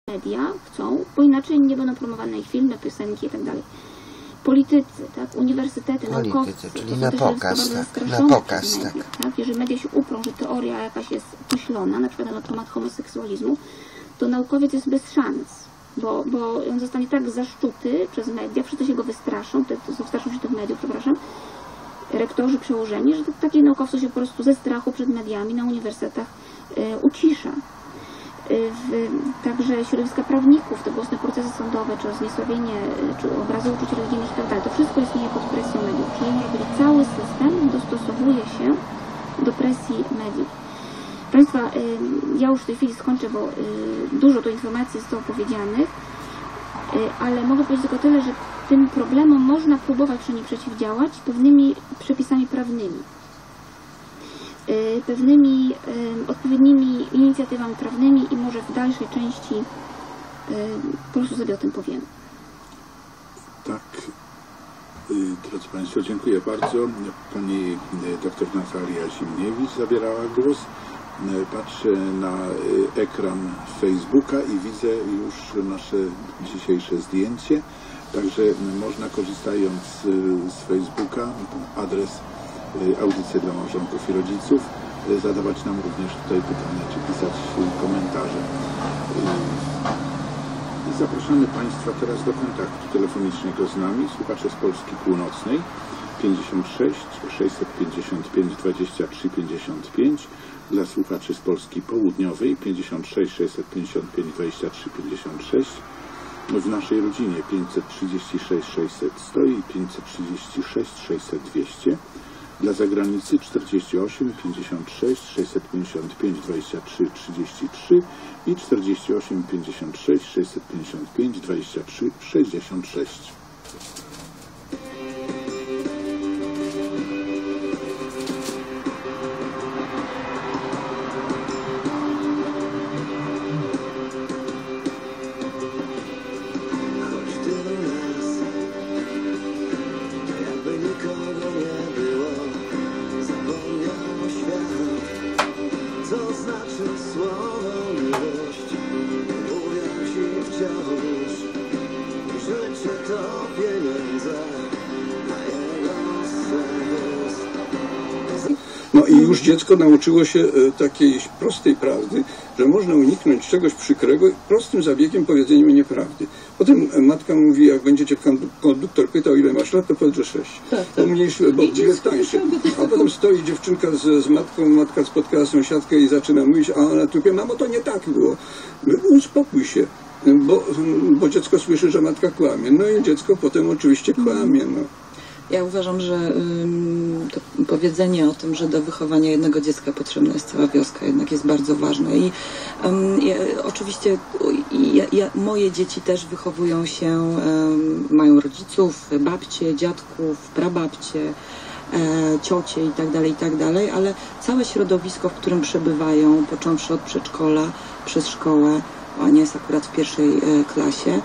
Media chcą, bo inaczej nie będą promowane ich filmy, piosenki i tak dalej. Politycy, tak, uniwersytety, naukowcy, czyli na pokaz, tak. Jeżeli media się uprą, że teoria jakaś jest myślona, na przykład na temat homoseksualizmu, to naukowiec jest bez szans, bo on zostanie tak zaszczuty przez media, wszyscy się go wystraszą, wystraszą się tych mediów, przepraszam, rektorzy przełożeni, że takich naukowców się po prostu ze strachu przed mediami na uniwersytetach ucisza. Także środowiska prawników, te głośne procesy sądowe, czy zniesławienie, czy obrazy uczuć religijnych i tak dalej, to wszystko istnieje pod presją mediów. Czyli może powiedzieć, cały system dostosowuje się do presji mediów. Proszę Państwa, ja już w tej chwili skończę, bo dużo tu informacji zostało powiedzianych, ale mogę powiedzieć tylko tyle, że tym problemom można próbować przy nich przeciwdziałać pewnymi przepisami prawnymi, pewnymi odpowiednimi inicjatywami prawnymi i może w dalszej części po prostu sobie o tym powiemy. Tak, drodzy Państwo, dziękuję bardzo. Pani dr Natalia Zimniewicz zabierała głos. Patrzę na ekran Facebooka i widzę już nasze dzisiejsze zdjęcie. Także można, korzystając z Facebooka, adres Audycje dla małżonków i rodziców, zadawać nam również tutaj pytania, czy pisać komentarze. Zapraszamy Państwa teraz do kontaktu telefonicznego z nami. Słuchacze z Polski Północnej 56 655 23 55. Dla słuchaczy z Polski Południowej 56 655 23 56. W naszej rodzinie 536 600 100 i 536 600 200. Dla zagranicy 48 56 655 23 33 i 48 56 655 23 66. No i już dziecko nauczyło się takiej prostej prawdy, że można uniknąć czegoś przykrego prostym zabiegiem powiedzeniem nieprawdy. Potem matka mówi, jak będziecie konduktor pytał, ile masz lat, to powiedz, że 6. Pomniejszy, bo jest tańszy. A potem stoi dziewczynka z matką, matka spotkała sąsiadkę i zaczyna mówić, a ona tu wie, mamo, to nie tak było. Uspokój się, bo dziecko słyszy, że matka kłamie. No i dziecko potem oczywiście kłamie. No. Ja uważam, że to powiedzenie o tym, że do wychowania jednego dziecka potrzebna jest cała wioska, jednak jest bardzo ważne. I oczywiście moje dzieci też wychowują się, mają rodziców, babcie, dziadków, prababcie, ciocie i tak dalej, ale całe środowisko, w którym przebywają, począwszy od przedszkola, przez szkołę, Ania jest akurat w pierwszej klasie,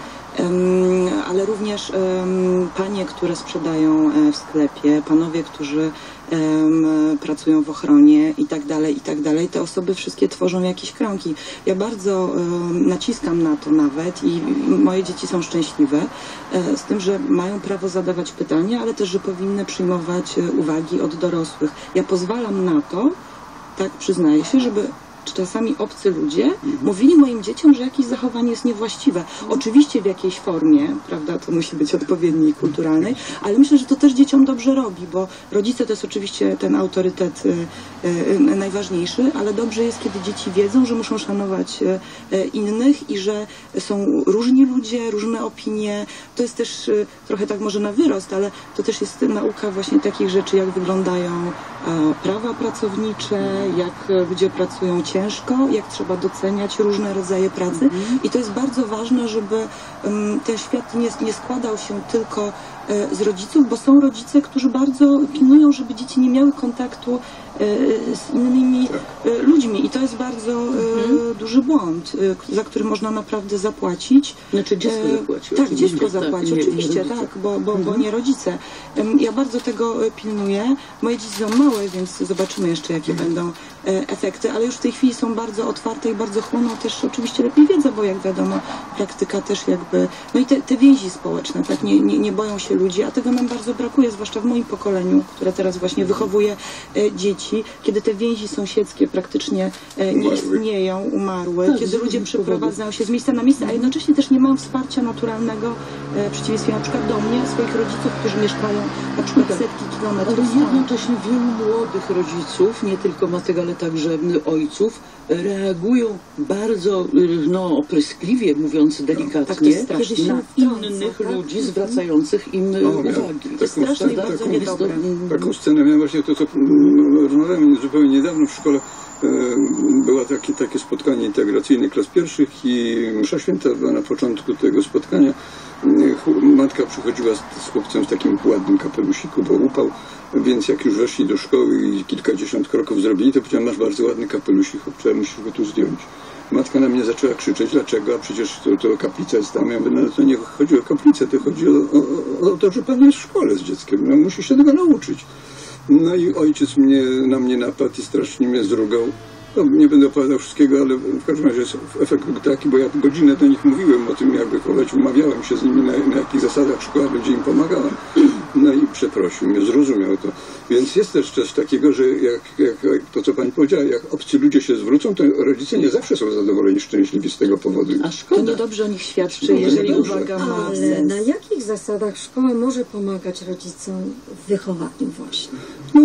ale również panie, które sprzedają w sklepie, panowie, którzy pracują w ochronie i tak dalej, te osoby wszystkie tworzą jakieś krągi. Ja bardzo naciskam na to nawet i moje dzieci są szczęśliwe z tym, że mają prawo zadawać pytania, ale też, że powinny przyjmować uwagi od dorosłych. Ja pozwalam na to, tak przyznaję się, żeby czasami obcy ludzie mówili moim dzieciom, że jakieś zachowanie jest niewłaściwe. Oczywiście w jakiejś formie, prawda, to musi być odpowiedniej, kulturalnej, ale myślę, że to też dzieciom dobrze robi, bo rodzice to jest oczywiście ten autorytet najważniejszy, ale dobrze jest, kiedy dzieci wiedzą, że muszą szanować innych i że są różni ludzie, różne opinie. To jest też trochę tak może na wyrost, ale to też jest nauka właśnie takich rzeczy, jak wyglądają prawa pracownicze, jak ludzie pracują ciężko, jak trzeba doceniać różne rodzaje pracy. I to jest bardzo ważne, żeby ten świat nie składał się tylko z rodziców, bo są rodzice, którzy bardzo pilnują, żeby dzieci nie miały kontaktu z innymi ludźmi. I to jest bardzo duży błąd, za który można naprawdę zapłacić. Znaczy dziecko zapłaci. Tak, dziecko zapłaci, oczywiście, tak, bo nie rodzice. Ja bardzo tego pilnuję. Moje dzieci są małe, więc zobaczymy jeszcze, jakie będą efekty, ale już w tej chwili są bardzo otwarte i bardzo chłoną też oczywiście lepiej wiedzę, bo jak wiadomo, praktyka też jakby, no i te więzi społeczne, tak, nie boją się ludzi, a tego nam bardzo brakuje, zwłaszcza w moim pokoleniu, które teraz właśnie wychowuje dzieci, kiedy te więzi sąsiedzkie praktycznie nie istnieją, umarły, Tak, kiedy ludzie przeprowadzają się z miejsca na miejsce, a jednocześnie też nie mają wsparcia naturalnego, w przeciwieństwie na przykład do mnie, swoich rodziców, którzy mieszkają na przykład setki kilometrów Ale stąd. jednocześnie wielu młodych rodziców, nie tylko matek, ale także ojców, reagują bardzo opryskliwie, mówiąc delikatnie, Tak, to jest straszne. na Wtrąca, innych tak? ludzi zwracających im uwagi. To strasznie Prawda? bardzo To jest niedobre. Taką scenę miałem właśnie, to co rozmawiałem zupełnie niedawno w szkole. Było takie spotkanie integracyjne klas pierwszych i msza święta była na początku tego spotkania. Matka przychodziła z chłopcem w takim ładnym kapelusiku, bo upał, więc jak już weszli do szkoły i kilkadziesiąt kroków zrobili, to powiedziałem, masz bardzo ładny kapelusik, chłopcze, musisz go tu zdjąć. Matka na mnie zaczęła krzyczeć, dlaczego? A przecież to kaplica jest tam. Ja mówię, no to nie chodzi o kaplicę, to chodzi o to, że pan jest w szkole z dzieckiem, no musi się tego nauczyć. No i ojciec na mnie napadł i strasznie mnie zrugał. No, nie będę opowiadał wszystkiego, ale w każdym razie efekt był taki, bo ja godzinę do nich mówiłem o tym, jak wychować, umawiałem się z nimi, na jakich zasadach szkoła będzie im pomagała. No i przeprosił mnie, zrozumiał to. Więc jest też coś takiego, że jak to, co pani powiedziała, jak obcy ludzie się zwrócą, to rodzice nie zawsze są zadowoleni, szczęśliwi z tego powodu. A To szkoda. niedobrze o nich świadczy, jeżeli dobrze. uwaga ma Ale sens. na jakich zasadach szkoła może pomagać rodzicom w wychowaniu właśnie? No,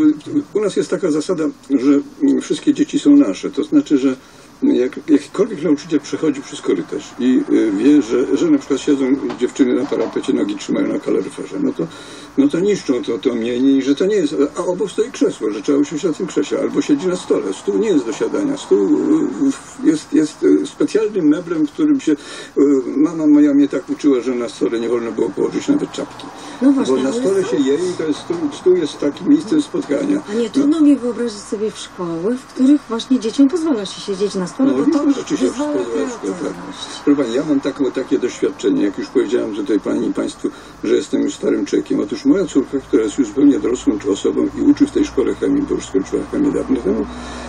u nas jest taka zasada, że wszystkie dzieci są nasze. To znaczy, że jakikolwiek nauczyciel przechodzi przez korytarz i wie, że na przykład siedzą dziewczyny na parapecie, nogi trzymają na kaloryferze, no to niszczą to mienie i że to nie jest, a obok stoi krzesło, że trzeba usiąść na tym krześle, albo siedzi na stole. Stół nie jest do siadania, stół jest specjalnym meblem, w którym się, mama moja mnie tak uczyła, że na stole nie wolno było położyć nawet czapki. No właśnie, Bo na ale stole są- się je i to jest stół jest takim miejscem spotkania. A nie trudno mi wyobrazić sobie w szkoły, w których właśnie dzieciom pozwala się siedzieć na stole, bo to oczywiście wyzwala tak. kreatywność. Proszę pani, ja mam takie doświadczenie, jak już powiedziałem tutaj pani i państwu, że jestem już starym człowiekiem. Otóż moja córka, która jest już zupełnie dorosłą osobą i uczy w tej szkole chemii, bo już skończyła chemię dawno temu,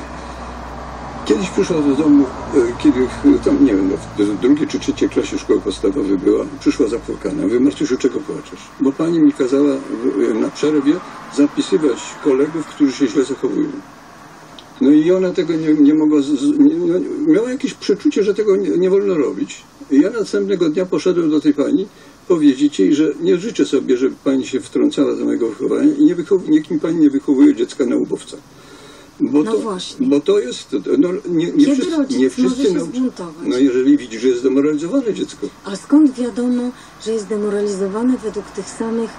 kiedyś przyszła do domu, kiedy tam, nie wiem, w drugiej czy trzeciej klasie szkoły podstawowej była, przyszła zapłakana. Ja mówię, Marciusiu, czego płaczesz? Bo pani mi kazała na przerwie zapisywać kolegów, którzy się źle zachowują. No i ona tego nie mogła, miała jakieś przeczucie, że tego nie wolno robić. I ja następnego dnia poszedłem do tej pani powiedzieć jej, że nie życzę sobie, żeby pani się wtrącała do mojego wychowania i niech mi pani nie wychowuje dziecka na łubowca. No właśnie. Bo to jest, Kiedy rodzic może się zbuntować? No jeżeli widzi, że jest demoralizowane dziecko. A skąd wiadomo, że jest demoralizowany według tych samych...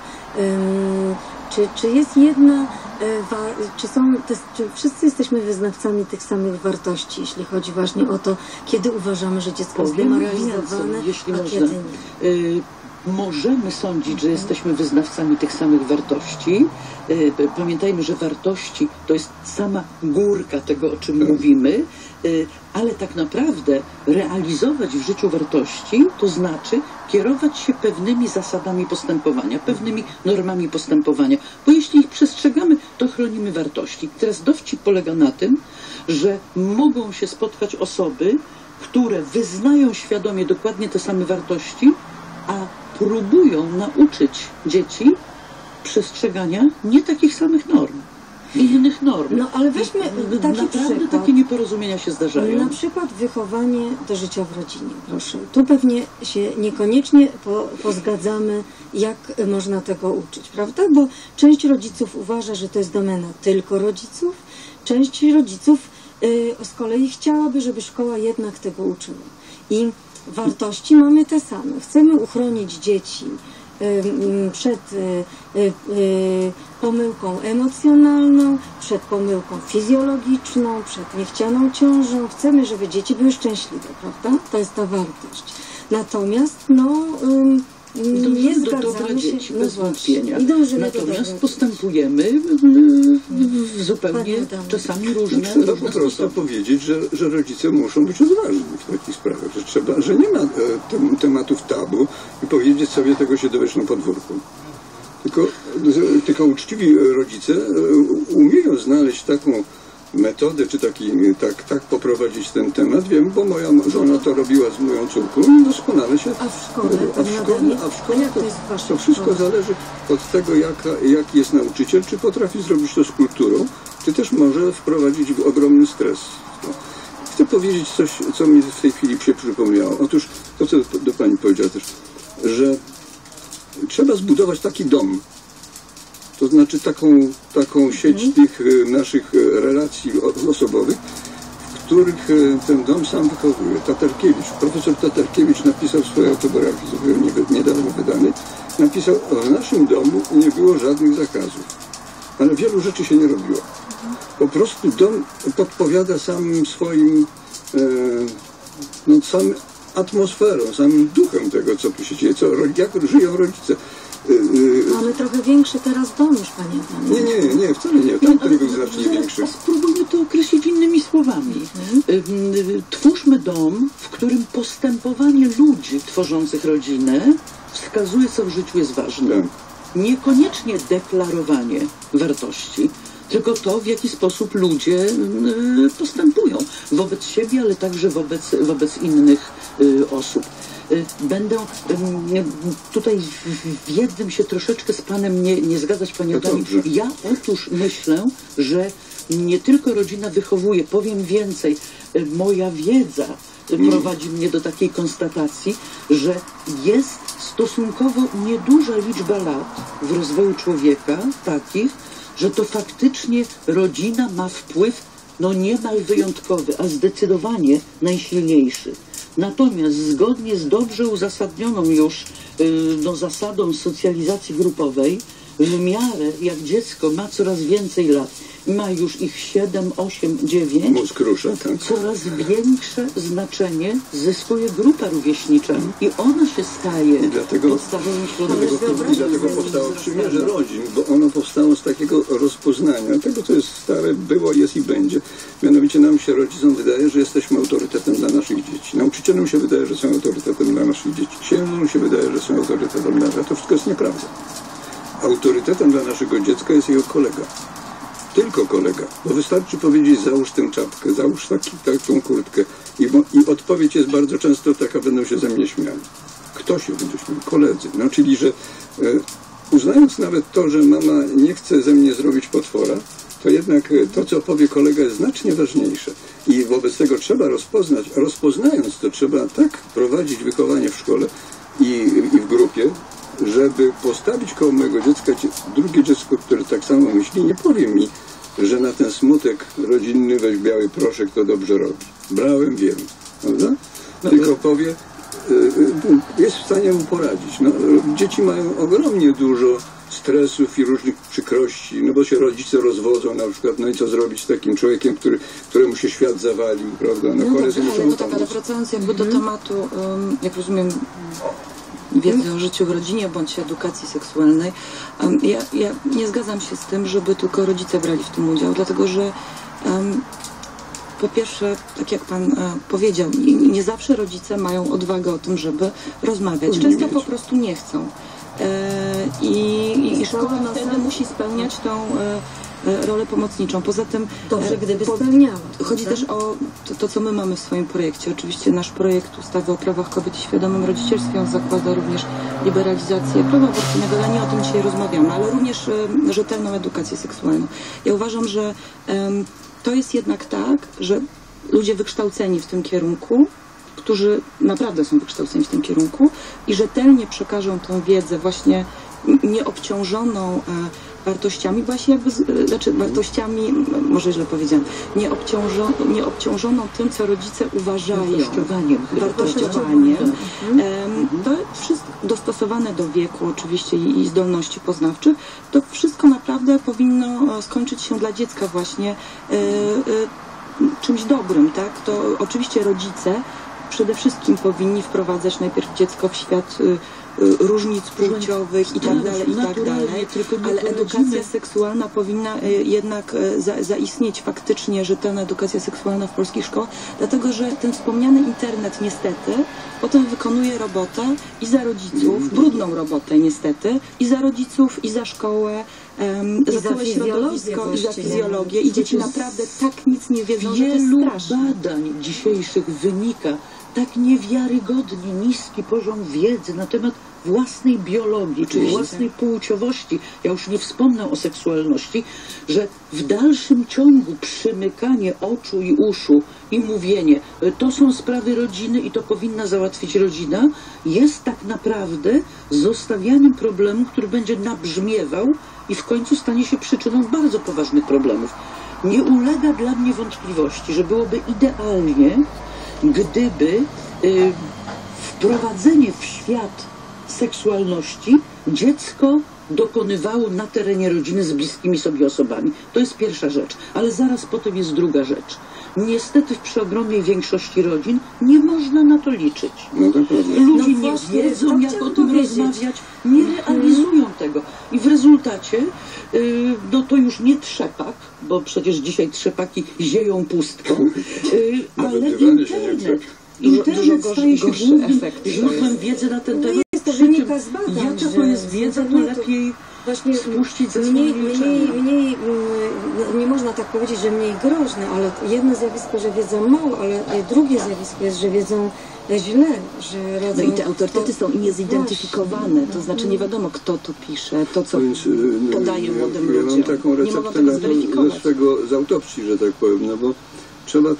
Czy jest jedna... Czy wszyscy jesteśmy wyznawcami tych samych wartości, jeśli chodzi właśnie o to, kiedy uważamy, że dziecko jest Powiem demoralizowane, więcej, jeśli a można. kiedy nie? Możemy sądzić, że jesteśmy wyznawcami tych samych wartości. Pamiętajmy, że wartości to jest sama górka tego, o czym mówimy, ale tak naprawdę realizować w życiu wartości to znaczy kierować się pewnymi zasadami postępowania, pewnymi normami postępowania, bo jeśli ich przestrzegamy, to chronimy wartości. Teraz dowcip polega na tym, że mogą się spotkać osoby, które wyznają świadomie dokładnie te same wartości, a próbują nauczyć dzieci przestrzegania nie takich samych norm, innych norm. No ale weźmy taki Naprawdę przykład. takie nieporozumienia się zdarzają. Na przykład wychowanie do życia w rodzinie, proszę. Tu pewnie się niekoniecznie pozgadzamy, jak można tego uczyć, prawda? Bo część rodziców uważa, że to jest domena tylko rodziców, część rodziców z kolei chciałaby, żeby szkoła jednak tego uczyła. I wartości mamy te same. Chcemy uchronić dzieci przed pomyłką emocjonalną, przed pomyłką fizjologiczną, przed niechcianą ciążą. Chcemy, żeby dzieci były szczęśliwe, prawda? To jest ta wartość. Natomiast, nie zgadzamy się. Dzieci, bez wątpienia. I dążymy do Natomiast tego. postępujemy w zupełnie Panie Adamie. czasami różne Trzeba po prostu sposoby. powiedzieć, że rodzice muszą być odważni w takich sprawach, że nie ma tematów tabu i powiedzieć sobie, tego się dowiesz na podwórku. Tylko uczciwi rodzice umieją znaleźć taką metodę, czy tak poprowadzić ten temat, wiem, bo moja żona to robiła z moją córką i doskonale się... A w szkole? Jak to jest w waszej To wszystko szkole? zależy od tego, jaki jest nauczyciel, czy potrafi zrobić to z kulturą, czy też może wprowadzić w ogromny stres. No. Chcę powiedzieć coś, co mi w tej chwili się przypomniało. Otóż to, co do pani powiedziała też, że trzeba zbudować taki dom, to znaczy taką sieć tych naszych relacji osobowych, w których ten dom sam wychowuje. Profesor Tatarkiewicz napisał w swojej autobiografii, niedawno wydanej, napisał, w naszym domu nie było żadnych zakazów, ale wielu rzeczy się nie robiło. Po prostu dom podpowiada samym swoim, samym atmosferą, samym duchem tego, co tu się dzieje, jak żyją rodzice. Mamy trochę większy teraz dom już, panie Adamie. Nie, wcale nie. Tamten był znacznie większy. Spróbujmy to określić innymi słowami. Twórzmy dom, w którym postępowanie ludzi tworzących rodzinę wskazuje, co w życiu jest ważne. Tak. Niekoniecznie deklarowanie wartości, tylko to, w jaki sposób ludzie postępują wobec siebie, ale także wobec innych osób. Będę tutaj w jednym się troszeczkę z panem nie zgadzać, panie Adamie. Ja otóż myślę, że nie tylko rodzina wychowuje, powiem więcej, moja wiedza prowadzi mnie do takiej konstatacji, że jest stosunkowo nieduża liczba lat w rozwoju człowieka takich, że to faktycznie rodzina ma wpływ niemal wyjątkowy, a zdecydowanie najsilniejszy. Natomiast zgodnie z dobrze uzasadnioną już zasadą socjalizacji grupowej, w miarę jak dziecko ma coraz więcej lat, ma już ich 7, 8, 9, mózg rusza, tak. coraz większe znaczenie zyskuje grupa rówieśnicza i ona się staje podstawowym środowiskiem. I dlatego powstało przymierze rodzin, bo ono powstało z takiego rozpoznania tego, co jest stare, było, jest i będzie. Mianowicie nam się, rodzicom, wydaje, że jesteśmy autorytetem dla naszych dzieci. Nauczycielom się wydaje, że są autorytetem dla naszych dzieci. Księżom się wydaje, że są autorytetem dla nas. To wszystko jest nieprawda. Autorytetem dla naszego dziecka jest jego kolega. Tylko kolega. Bo wystarczy powiedzieć, załóż tę czapkę, załóż taką kurtkę. I odpowiedź jest bardzo często taka, będą się ze mnie śmiali. Kto się będzie śmiał? Koledzy. Czyli, że uznając nawet to, że mama nie chce ze mnie zrobić potwora, to jednak to, co powie kolega, jest znacznie ważniejsze. I wobec tego trzeba rozpoznać. Rozpoznając to, trzeba tak prowadzić wychowanie w szkole i w grupie, żeby postawić koło mojego dziecka drugie dziecko, które tak samo myśli, nie powie mi, że na ten smutek rodzinny weź biały proszek, to dobrze robi. Brałem, wiem. Prawda? Tylko powie, jest w stanie mu poradzić. Dzieci mają ogromnie dużo stresów i różnych przykrości, bo się rodzice rozwodzą na przykład, i co zrobić z takim człowiekiem, któremu się świat zawalił, prawda? Ale wracając jakby do tematu, jak rozumiem, wiedzy o życiu w rodzinie bądź edukacji seksualnej. Ja nie zgadzam się z tym, żeby tylko rodzice brali w tym udział, dlatego że po pierwsze, tak jak pan powiedział, nie zawsze rodzice mają odwagę o tym, żeby rozmawiać. Często po prostu nie chcą. I szkoła wtedy musi spełniać tą rolę pomocniczą. Poza tym dobrze, gdyby spełniała. Chodzi też o to, co my mamy w swoim projekcie. Oczywiście nasz projekt ustawy o prawach kobiet i świadomym rodzicielstwie, on zakłada również liberalizację prawa aborcyjnego, ale nie o tym dzisiaj rozmawiamy, ale również rzetelną edukację seksualną. Ja uważam, że to jest jednak tak, że ludzie wykształceni w tym kierunku, którzy naprawdę są wykształceni w tym kierunku i rzetelnie przekażą tą wiedzę właśnie nieobciążoną wartościami, właśnie wartościami, może źle powiedziałam, nieobciążoną tym, co rodzice uważają. Wartościowaniem. To wszystko dostosowane do wieku oczywiście i zdolności poznawczych, to wszystko naprawdę powinno skończyć się dla dziecka właśnie czymś dobrym, tak? To oczywiście rodzice przede wszystkim powinni wprowadzać najpierw dziecko w świat różnic płciowych i tak dalej, naturalnie, tylko nie ale poradzimy. edukacja seksualna powinna jednak zaistnieć faktycznie, rzetelna edukacja seksualna w polskich szkołach, dlatego że ten wspomniany internet niestety potem wykonuje robotę i za rodziców, brudną robotę niestety, i za rodziców, i za szkołę, za całe środowisko, i za fizjologię. I dzieci naprawdę tak nic nie wiedzą, że to jest Wielu straszne. badań dzisiejszych wynika tak niewiarygodnie niski poziom wiedzy na temat własnej biologii, czy własnej płciowości. Ja już nie wspomnę o seksualności, że w dalszym ciągu przymykanie oczu i uszu i mówienie, to są sprawy rodziny i to powinna załatwić rodzina, jest tak naprawdę zostawianiem problemu, który będzie nabrzmiewał i w końcu stanie się przyczyną bardzo poważnych problemów. Nie ulega dla mnie wątpliwości, że byłoby idealnie, gdyby wprowadzenie w świat seksualności dziecko dokonywało na terenie rodziny z bliskimi sobie osobami. To jest pierwsza rzecz, ale zaraz potem jest druga rzecz. Niestety w przeogromnej większości rodzin nie można na to liczyć. No dokładnie. Ludzie No nie właśnie, wiedzą, to jak o chciałam tym powiedzieć. rozmawiać, nie realizują tego. I w rezultacie, no to już nie trzepak, bo przecież dzisiaj trzepaki zieją pustką, ale Nawet dywanie się nie internet. trzepi. Internet Dużo staje się gorszy głównym efekt to źródłem jest. wiedzy na ten No temat. jest, to Przy czym wynika z badań, jaka to że jest z wiedza, to internetu lepiej właśnie spuścić ze mniej, swojej milczenia. nie można tak powiedzieć, że mniej groźne, ale jedno zjawisko, że wiedzą mało, ale drugie zjawisko jest, że wiedzą źle, że No rodzą... i te autorytety są niezidentyfikowane, to znaczy nie wiadomo, kto to pisze, to co Więc, podaje młodym ja ludziom. mam taką Nie mogą receptę tego na to zweryfikować. z autopsji, że tak powiem, no bo trzeba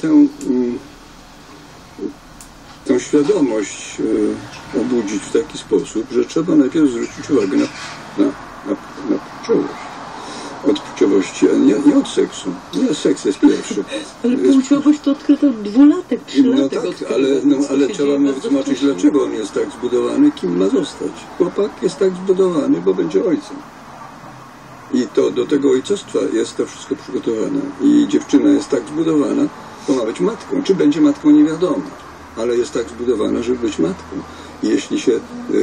tę świadomość obudzić w taki sposób, że trzeba najpierw zwrócić uwagę na płciowość. Od płciowości, a nie od seksu. Nie, seks jest pierwszy. Ale płciowość to odkryto 2-latek, 3-latek No tak, odkryto. ale Co się trzeba dzieje mu bardzo wytłumaczyć, wcześnie. dlaczego on jest tak zbudowany, kim ma zostać. Chłopak jest tak zbudowany, bo będzie ojcem. I to do tego ojcostwa jest to wszystko przygotowane. I dziewczyna jest tak zbudowana, to ma być matką. Czy będzie matką, nie wiadomo. Ale jest tak zbudowana, żeby być matką. I jeśli się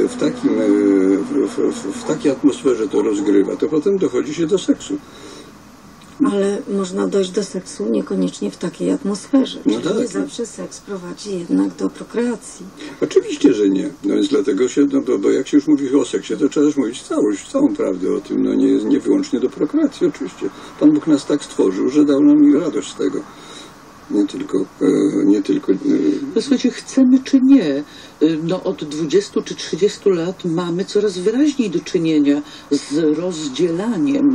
w takiej atmosferze to rozgrywa, to potem dochodzi się do seksu. Ale można dojść do seksu niekoniecznie w takiej atmosferze. No Czyli tak, nie no. zawsze seks prowadzi jednak do prokreacji. Oczywiście, że nie. No więc dlatego się, bo jak się już mówi o seksie, to trzeba już mówić całą prawdę o tym. No nie wyłącznie do prokreacji, oczywiście. Pan Bóg nas tak stworzył, że dał nam radość z tego. Nie tylko No słuchajcie, chcemy czy nie, no od 20 czy 30 lat mamy coraz wyraźniej do czynienia z rozdzielaniem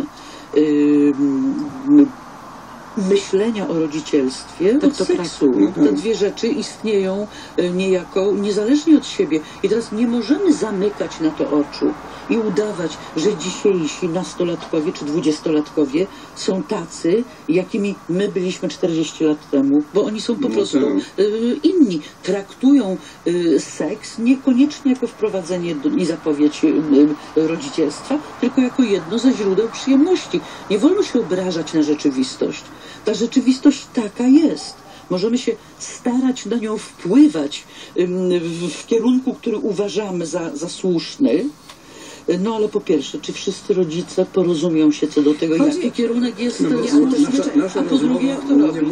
myślenia o rodzicielstwie od seksu. Te dwie rzeczy istnieją niejako niezależnie od siebie. I teraz nie możemy zamykać na to oczu i udawać, że dzisiejsi nastolatkowie czy 20-latkowie są tacy, jakimi my byliśmy 40 lat temu, bo oni są po prostu inni. Traktują seks niekoniecznie jako wprowadzenie i zapowiedź rodzicielstwa, tylko jako jedno ze źródeł przyjemności. Nie wolno się obrażać na rzeczywistość. Ta rzeczywistość taka jest. Możemy się starać na nią wpływać w kierunku, który uważamy za słuszny. No ale po pierwsze, czy wszyscy rodzice porozumią się co do tego, jaki kierunek jest nasza a po drugie, jak to robić?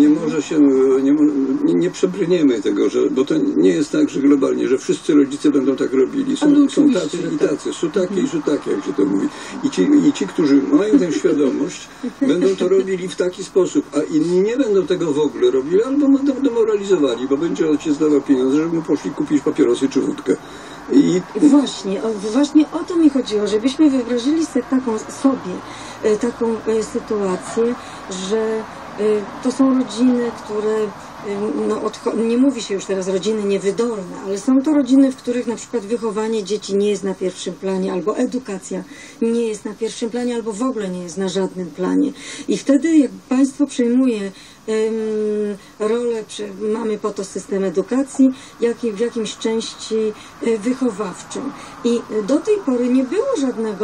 nie przebrniemy tego, bo to nie jest tak, że globalnie, że wszyscy rodzice będą tak robili. Są tacy i tacy, są takie i są takie, jak się to mówi. I ci, którzy mają tę świadomość, będą to robili w taki sposób, a inni nie będą tego w ogóle robili, albo będą demoralizowali, bo będzie ojciec dawał pieniądze, żeby mu poszli kupić papierosy czy wódkę. Właśnie o to mi chodziło, żebyśmy wyobrazili sobie taką sytuację, że to są rodziny, które, nie mówi się już teraz rodziny niewydolne, ale są to rodziny, w których na przykład wychowanie dzieci nie jest na pierwszym planie, albo edukacja nie jest na pierwszym planie, albo w ogóle nie jest na żadnym planie. I wtedy jak państwo przejmuje rolę, mamy po to system edukacji, jak i w jakimś części wychowawczą. I do tej pory nie było żadnego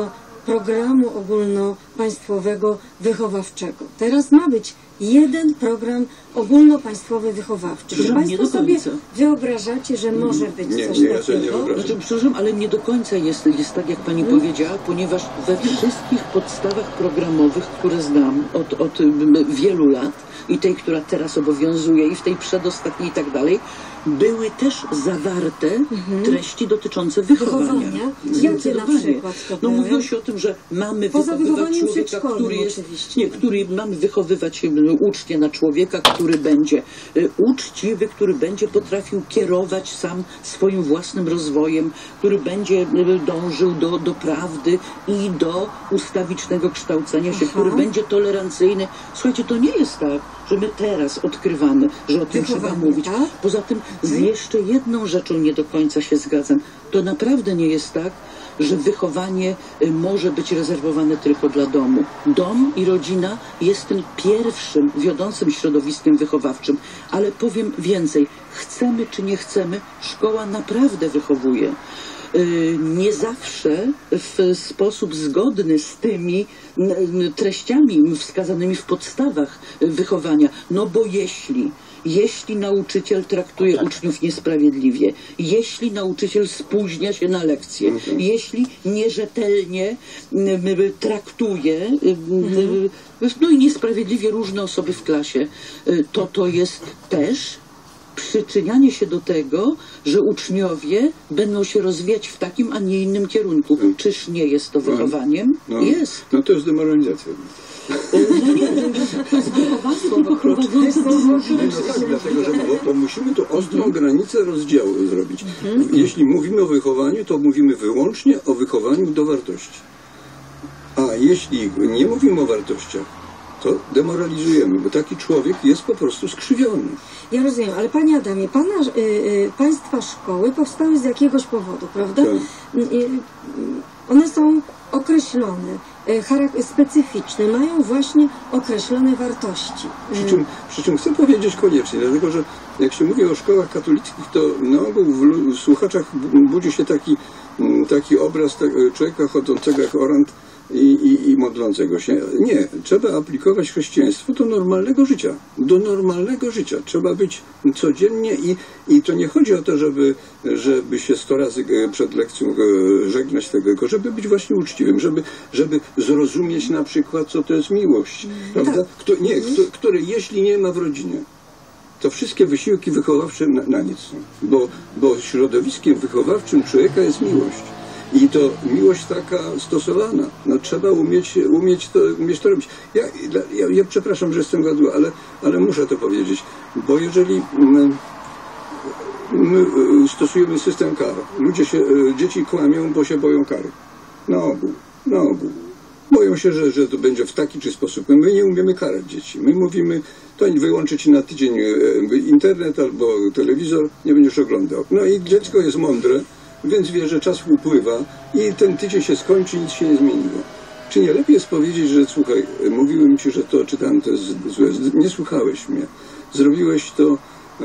programu ogólnopaństwowego wychowawczego. Teraz ma być jeden program ogólnopaństwowy wychowawczy. Czy Przepraszam, nie Państwo do sobie końca. wyobrażacie, że może być Nie, coś nie, ja sobie nie takiego? wyobrażam. Znaczy, przepraszam, ale nie do końca jest tak, jak pani powiedziała, ponieważ we wszystkich podstawach programowych, które znam od wielu lat i tej, która teraz obowiązuje i w tej przedostatniej i tak dalej, były też zawarte treści dotyczące wychowania. Jakie na przykład to No były? mówiło się o tym, że mamy Poza wychowywać wychowaniem człowieka, przedszkolnym który jest... oczywiście. Nie, mamy wychowywać ucznie na człowieka, który będzie uczciwy, który będzie potrafił kierować sam swoim własnym rozwojem, który będzie dążył do prawdy i do ustawicznego kształcenia się, który będzie tolerancyjny. Słuchajcie, to nie jest tak, że my teraz odkrywamy, że o tym trzeba Wychowanie, mówić. tak? Poza tym z jeszcze jedną rzeczą nie do końca się zgadzam. To naprawdę nie jest tak, że wychowanie może być rezerwowane tylko dla domu. Dom i rodzina jest tym pierwszym, wiodącym środowiskiem wychowawczym. Ale powiem więcej. Chcemy czy nie chcemy, szkoła naprawdę wychowuje. Nie zawsze w sposób zgodny z tymi treściami wskazanymi w podstawach wychowania. No bo jeśli nauczyciel traktuje uczniów niesprawiedliwie, jeśli nauczyciel spóźnia się na lekcję, jeśli nierzetelnie traktuje no i niesprawiedliwie różne osoby w klasie, to jest też przyczynianie się do tego, że uczniowie będą się rozwijać w takim, a nie innym kierunku. Czyż nie jest to wychowaniem? Jest. No to jest demoralizacja. No nie, to jest wychowawstwo poprowadzone. No tak, dlatego, że bo musimy tu ostrą granicę rozdziału zrobić. Jeśli mówimy o wychowaniu, to mówimy wyłącznie o wychowaniu do wartości. A jeśli nie mówimy o wartościach, to demoralizujemy, bo taki człowiek jest po prostu skrzywiony. Ja rozumiem, ale Panie Adamie, Państwa szkoły powstały z jakiegoś powodu, prawda? Tak. One są określone, specyficzne, mają właśnie określone wartości. Przy czym chcę powiedzieć koniecznie, dlatego że jak się mówi o szkołach katolickich, to na ogół w słuchaczach budzi się taki obraz człowieka chodzącego jak orant i modlącego się. Nie, trzeba aplikować chrześcijaństwo do normalnego życia. Do normalnego życia. Trzeba być codziennie i to nie chodzi o to, żeby się 100 razy przed lekcją żegnać tego, tylko żeby być właśnie uczciwym, żeby zrozumieć na przykład, co to jest miłość. Prawda? Której jeśli nie ma w rodzinie, to wszystkie wysiłki wychowawcze na nic są. Bo środowiskiem wychowawczym człowieka jest miłość. I to miłość taka stosowana. No, trzeba umieć to robić. Ja przepraszam, że jestem gadły, ale muszę to powiedzieć. Bo jeżeli my stosujemy system kar, dzieci kłamią, bo się boją kary. Na ogół. Boją się, że to będzie w taki czy sposób. My nie umiemy karać dzieci. My mówimy, to wyłączy ci na tydzień internet albo telewizor, nie będziesz oglądał. No i dziecko jest mądre, więc wie, że czas upływa i ten tydzień się skończy, nic się nie zmieniło. Czy nie lepiej jest powiedzieć, że słuchaj, mówiłem ci, że to czytałem, to jest złe, nie słuchałeś mnie, zrobiłeś to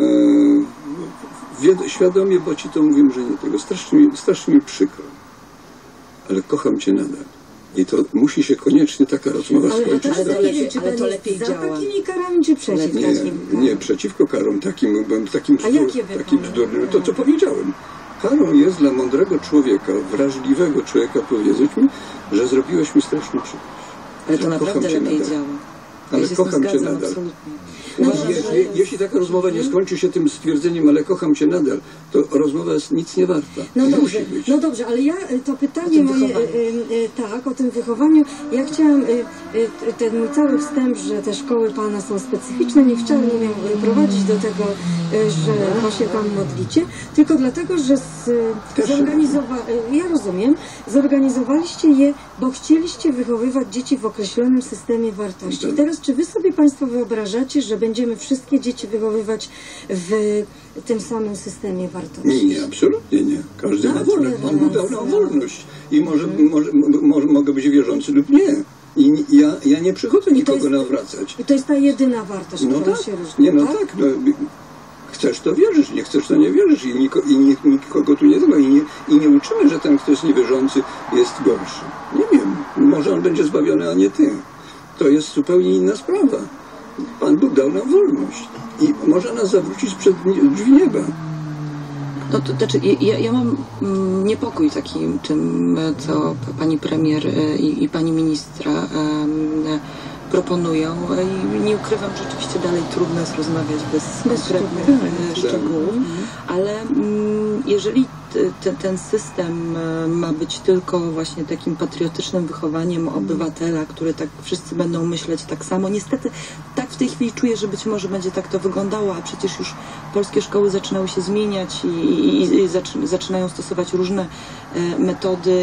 świadomie, bo ci to mówiłem, że nie tego. Strasznie mi przykro, ale kocham cię nadal. I to musi się koniecznie taka rozmowa skończyć. Ale to lepiej działa. Za takimi karami czy przeciw takim? Nie, przeciwko karom takim bzdurnym, to co powiedziałem. Karą jest dla mądrego człowieka, wrażliwego człowieka powiedzieć mi, że zrobiłeś mi straszną przykrość. Ale to naprawdę lepiej działa. Ale ja się kocham cię nadal. Absolutnie. Jeśli taka rozmowa nie skończy się tym stwierdzeniem, ale kocham cię nadal, to rozmowa jest nic nie warta. No dobrze, ale ja to pytanie moje, o tym wychowaniu, ja chciałam ten mój cały wstęp, że te szkoły Pana są specyficzne, nie wcale nie miał prowadzić do tego, że się tam modlicie, tylko dlatego, że ja rozumiem, zorganizowaliście je, bo chcieliście wychowywać dzieci w określonym systemie wartości. I teraz, czy Wy sobie Państwo wyobrażacie, że będziemy wszystkie dzieci wychowywać w tym samym systemie wartości? Nie, absolutnie nie. Każdy ma wolność. Pan Bóg dał nam wolność. I mogę być wierzący lub nie. I ja nie przychodzę nikogo nawracać. I to jest ta jedyna wartość, która się różni, Nie, no tak. Chcesz, to wierzysz, nie chcesz, to nie wierzysz i nikogo tu nie zna i nie uczymy, że ten, kto jest niewierzący, jest gorszy. Nie wiem, może on będzie zbawiony, a nie ty. To jest zupełnie inna sprawa. Pan Bóg dał nam wolność i może nas zawrócić przed drzwi nieba. No to znaczy, ja mam niepokój takim tym, co pani premier i pani ministra proponują i nie ukrywam, że rzeczywiście dalej trudno jest rozmawiać bez konkretnych szczegółów, ale jeżeli ten system ma być tylko właśnie takim patriotycznym wychowaniem obywatela, który tak wszyscy będą myśleć tak samo. Niestety tak w tej chwili czuję, że być może będzie tak to wyglądało, a przecież już polskie szkoły zaczynały się zmieniać i zaczynają stosować różne metody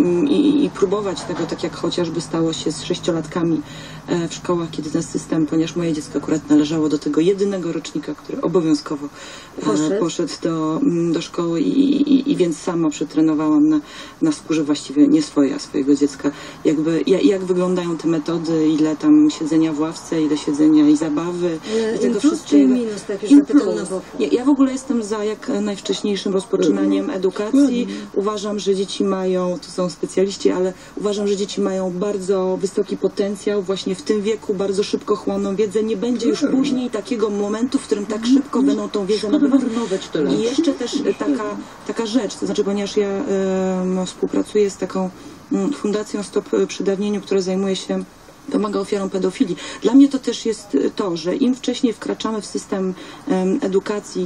i próbować tego, tak jak chociażby stało się z 6-latkami w szkołach, kiedy ten system, ponieważ moje dziecko akurat należało do tego jedynego rocznika, który obowiązkowo poszedł do szkoły i więc sama przetrenowałam na skórze właściwie nie swoje, a swojego dziecka. Jak wyglądają te metody, ile tam siedzenia w ławce, ile siedzenia i zabawy. I tego plus czy minus, tak już zapytam na boku. Ja w ogóle jestem za jak najwcześniejszym rozpoczynaniem edukacji. Uważam, że dzieci mają, to są specjaliści, ale uważam, że dzieci mają bardzo wysoki potencjał właśnie w tym wieku, bardzo szybko chłoną wiedzę. Nie będzie już później takiego momentu, w którym tak szybko będą tą wiedzę nabywać. I jeszcze też taka rzecz, to znaczy, ponieważ ja współpracuję z taką fundacją Stop Przedawnieniu, która zajmuje się, pomaga ofiarom pedofilii. Dla mnie to też jest to, że im wcześniej wkraczamy w system edukacji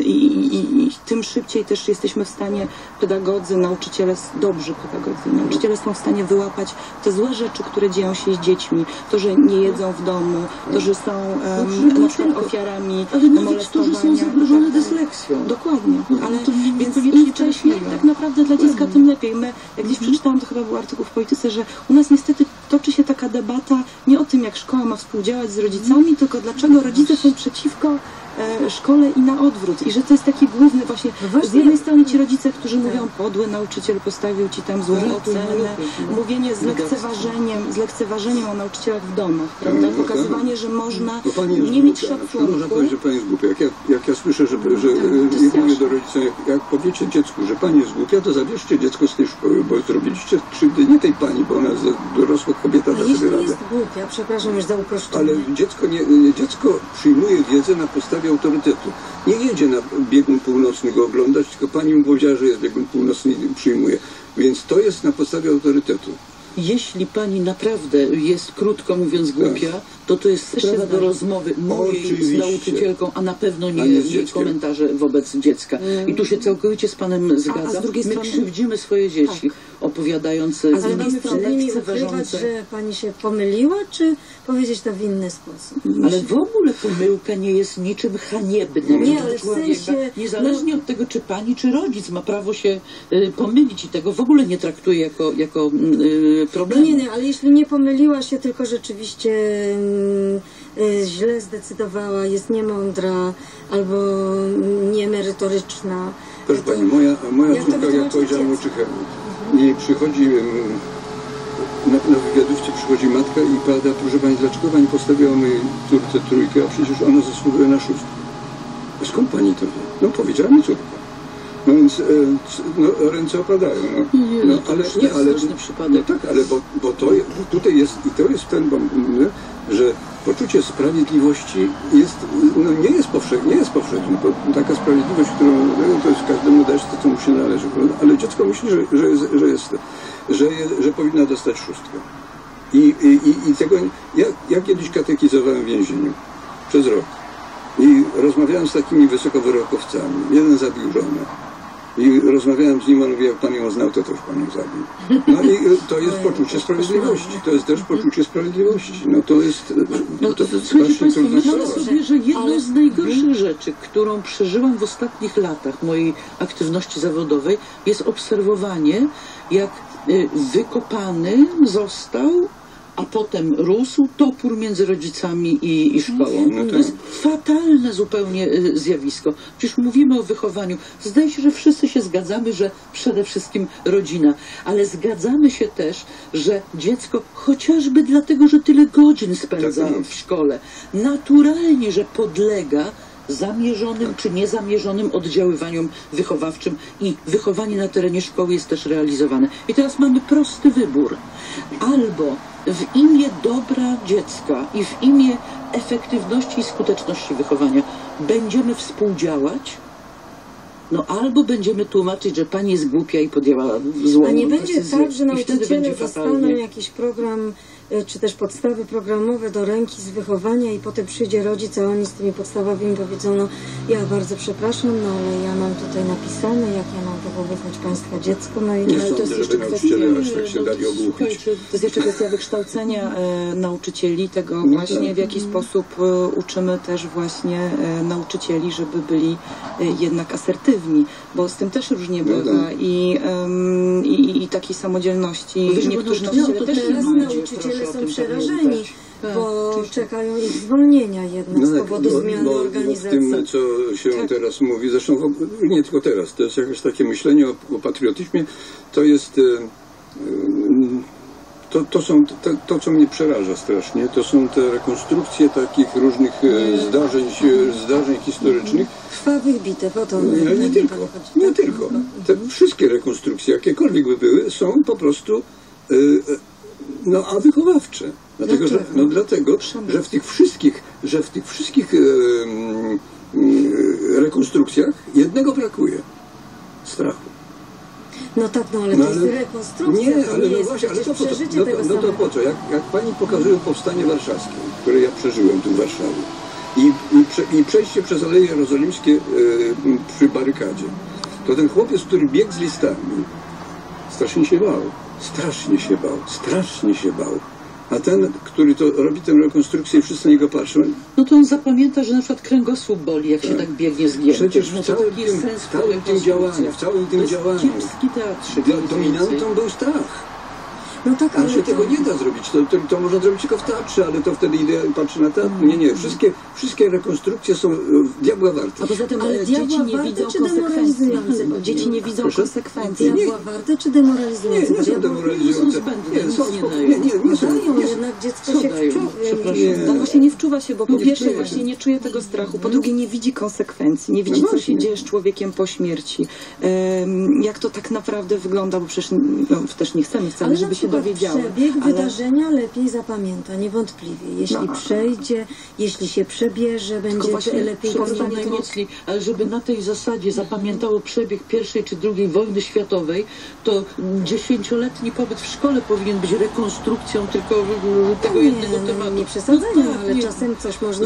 i tym szybciej też jesteśmy w stanie, pedagodzy, nauczyciele, dobrzy pedagodzy, nauczyciele są w stanie wyłapać te złe rzeczy, które dzieją się z dziećmi. To, że nie jedzą w domu, to, że są na przykład ofiarami molestowania. Są zagrożone dysleksją. Dokładnie. Ale więc im wcześniej tak naprawdę dla dziecka tym lepiej. My, jak gdzieś przeczytałam, to chyba był artykuł w Polityce, że u nas niestety toczy się taka debata nie o tym, jak szkoła ma współdziałać z rodzicami, tylko dlaczego rodzice są przeciwko szkole i na odwrót. I że to jest taki główny właśnie, z jednej strony ci rodzice, którzy mówią, podły nauczyciel postawił ci tam złą ocenę, mówienie z lekceważeniem o nauczycielach w domach, prawda? Pokazywanie, że można nie mieć szacunku. Można powiedzieć, że pani jest głupia. Jak ja słyszę, że mówię do rodziców, jak powiecie dziecku, że pani jest głupia, to zabierzcie dziecko z tej szkoły, bo zrobiliście krzywdę nie tej pani, bo ona jest dorosła kobieta, da sobie Jeśli radę. jest głupia, przepraszam już za uproszczenie. Ale dziecko przyjmuje wiedzę na podstawie autorytetu. Nie jedzie na biegun północny go oglądać, tylko pani mu powiedziała, że jest biegun północny i przyjmuje. Więc to jest na podstawie autorytetu. Jeśli pani naprawdę jest, krótko mówiąc, głupia, to jest sprawa do rozmowy mojej z nauczycielką, a na pewno nie jej komentarze wobec dziecka. I tu się całkowicie z panem zgadzam. A z drugiej strony krzywdzimy swoje dzieci, opowiadające Ale mamy przed nimi ukrywać, że pani się pomyliła, czy powiedzieć to w inny sposób? Ale w ogóle pomyłka nie jest niczym haniebnym. Nie, ale w sensie... Niezależnie od tego, czy pani, czy rodzic ma prawo się pomylić i tego w ogóle nie traktuje jako problemu. Nie, ale jeśli nie pomyliła się, tylko rzeczywiście źle zdecydowała, jest niemądra albo niemerytoryczna. Proszę pani, moja córka, jak powiedziałem o Czychemu, i przychodzi na wywiadówce przychodzi matka i pada, proszę pani, dlaczego pani postawiła mojej córce trójkę, a przecież ona zasługuje na 6. A skąd pani to wie? No powiedziała mi córka. No więc ręce opadają. Przypadek. No tak, ale bo to tutaj jest, i to jest ten, że poczucie sprawiedliwości jest, nie jest powszechne, bo taka sprawiedliwość, którą to jest każdemu dać to, co mu się należy, ale dziecko myśli, że powinna dostać 6. I tego, ja kiedyś katechizowałem w więzieniu przez rok i rozmawiałem z takimi wysokowyrokowcami. Jeden zabił żonę. I rozmawiałem z nim, on mówi, jak pan ją znał, to też pan ją zabił. No i to jest poczucie sprawiedliwości. To jest też poczucie sprawiedliwości. No to jest... Słuchajcie państwo, myślę sobie, że jedną z najgorszych rzeczy, którą przeżyłam w ostatnich latach mojej aktywności zawodowej, jest obserwowanie, jak wykopany został, a potem rósł topór między rodzicami i szkołą. To jest fatalne zupełnie zjawisko. Przecież mówimy o wychowaniu. Zdaje się, że wszyscy się zgadzamy, że przede wszystkim rodzina. Ale zgadzamy się też, że dziecko, chociażby dlatego, że tyle godzin spędza w szkole, naturalnie, że podlega zamierzonym czy niezamierzonym oddziaływaniom wychowawczym i wychowanie na terenie szkoły jest też realizowane. I teraz mamy prosty wybór. Albo w imię dobra dziecka i w imię efektywności i skuteczności wychowania będziemy współdziałać, no albo będziemy tłumaczyć, że pani jest głupia i podjęła złą A nie będzie decyzję. tak, że I wtedy nauczyciele będzie dostaną fatalnie. jakiś program, czy też podstawy programowe do ręki z wychowania i potem przyjdzie rodzic, a oni z tymi podstawowymi powiedzą, no ja bardzo przepraszam, no ale ja mam tutaj napisane, jak ja mam wychowywać państwa dziecko, no i Nie no, sądzę, żeby nauczyciele aż tak się dali ogłuchić. Słuchajcie, To jest jeszcze kwestia wykształcenia nauczycieli, tego No właśnie tak. w jaki sposób uczymy też właśnie nauczycieli, żeby byli jednak asertywni, bo z tym też różnie No bywa tak. i takiej samodzielności No wiesz, bo niektórzy nauczyciele No to nauczyciele też teraz nie mają. nauczyciele proszę o są tym przerażeni, pamiętać. bo czekają ich zwolnienia jednak z powodu zmiany w organizacji. tym, co się teraz mówi, zresztą nie tylko teraz, to jest jakieś takie myślenie o patriotyzmie, to jest to, co mnie przeraża strasznie, to są te rekonstrukcje takich różnych zdarzeń historycznych. Krwawych bitew, o to Nie tylko, nie tylko. Te wszystkie rekonstrukcje, jakiekolwiek by były, są po prostu wychowawcze. Dlatego, że w tych wszystkich rekonstrukcjach jednego brakuje. Strachu. No tak, no ale to jest rekonstrukcja, Nie, to ale nie no jest właśnie, ale przecież to po co? przeżycie tego No to samego. po co? Jak pani pokazuje powstanie warszawskie, które ja przeżyłem tu w Warszawie i przejście przez Aleje Jerozolimskie przy barykadzie, to ten chłopiec, który biegł z listami, strasznie się bał. A ten, który to robi tę rekonstrukcję i wszyscy na niego patrzą, No to on zapamięta, że na przykład kręgosłup boli, jak się tak biegnie z giętkiem. przecież No w to całym taki jest tym, sens w całym tym działaniu, To jest kiepski teatrzyk. dominantą był strach. No tak, Ale ale się tego nie da zrobić. To można zrobić tylko w teatrze, ale to wtedy idea patrzy na teatr. Nie. Wszystkie rekonstrukcje są diabła warte. A poza tym Ale dzieci diabła nie warte widzą czy konsekwencji. demoralizujące? Dzieci nie widzą Proszę? konsekwencji. diabła warte czy demoralizujące? Nie są demoralizujące. zbędne, Są nic nie spoko- dają. nie są. Dają, Nie są. jednak dziecko Co się dają? wczuwa. Przepraszam. No właśnie nie wczuwa się, bo po Nie pierwsze wczuwa się. właśnie nie czuje tego strachu, po drugie nie widzi konsekwencji, nie widzi No co się właśnie. dzieje z człowiekiem po śmierci, jak to tak naprawdę wygląda, bo przecież też nie chcemy wcale, Ale żeby na się przykład dowiedziały. przebieg Ale wydarzenia lepiej zapamięta, niewątpliwie. Jeśli przejdzie, jeśli się przebierze, będzie właśnie lepiej Przepraszam pamiętać. najmocniej, ale żeby na tej zasadzie zapamiętało przebieg I czy II wojny światowej, to 10-letni pobyt w szkole powinien być rekonstrukcją tylko tego jednego tematu. Nie przesadzajmy, No tak, ale nie. czasem coś można...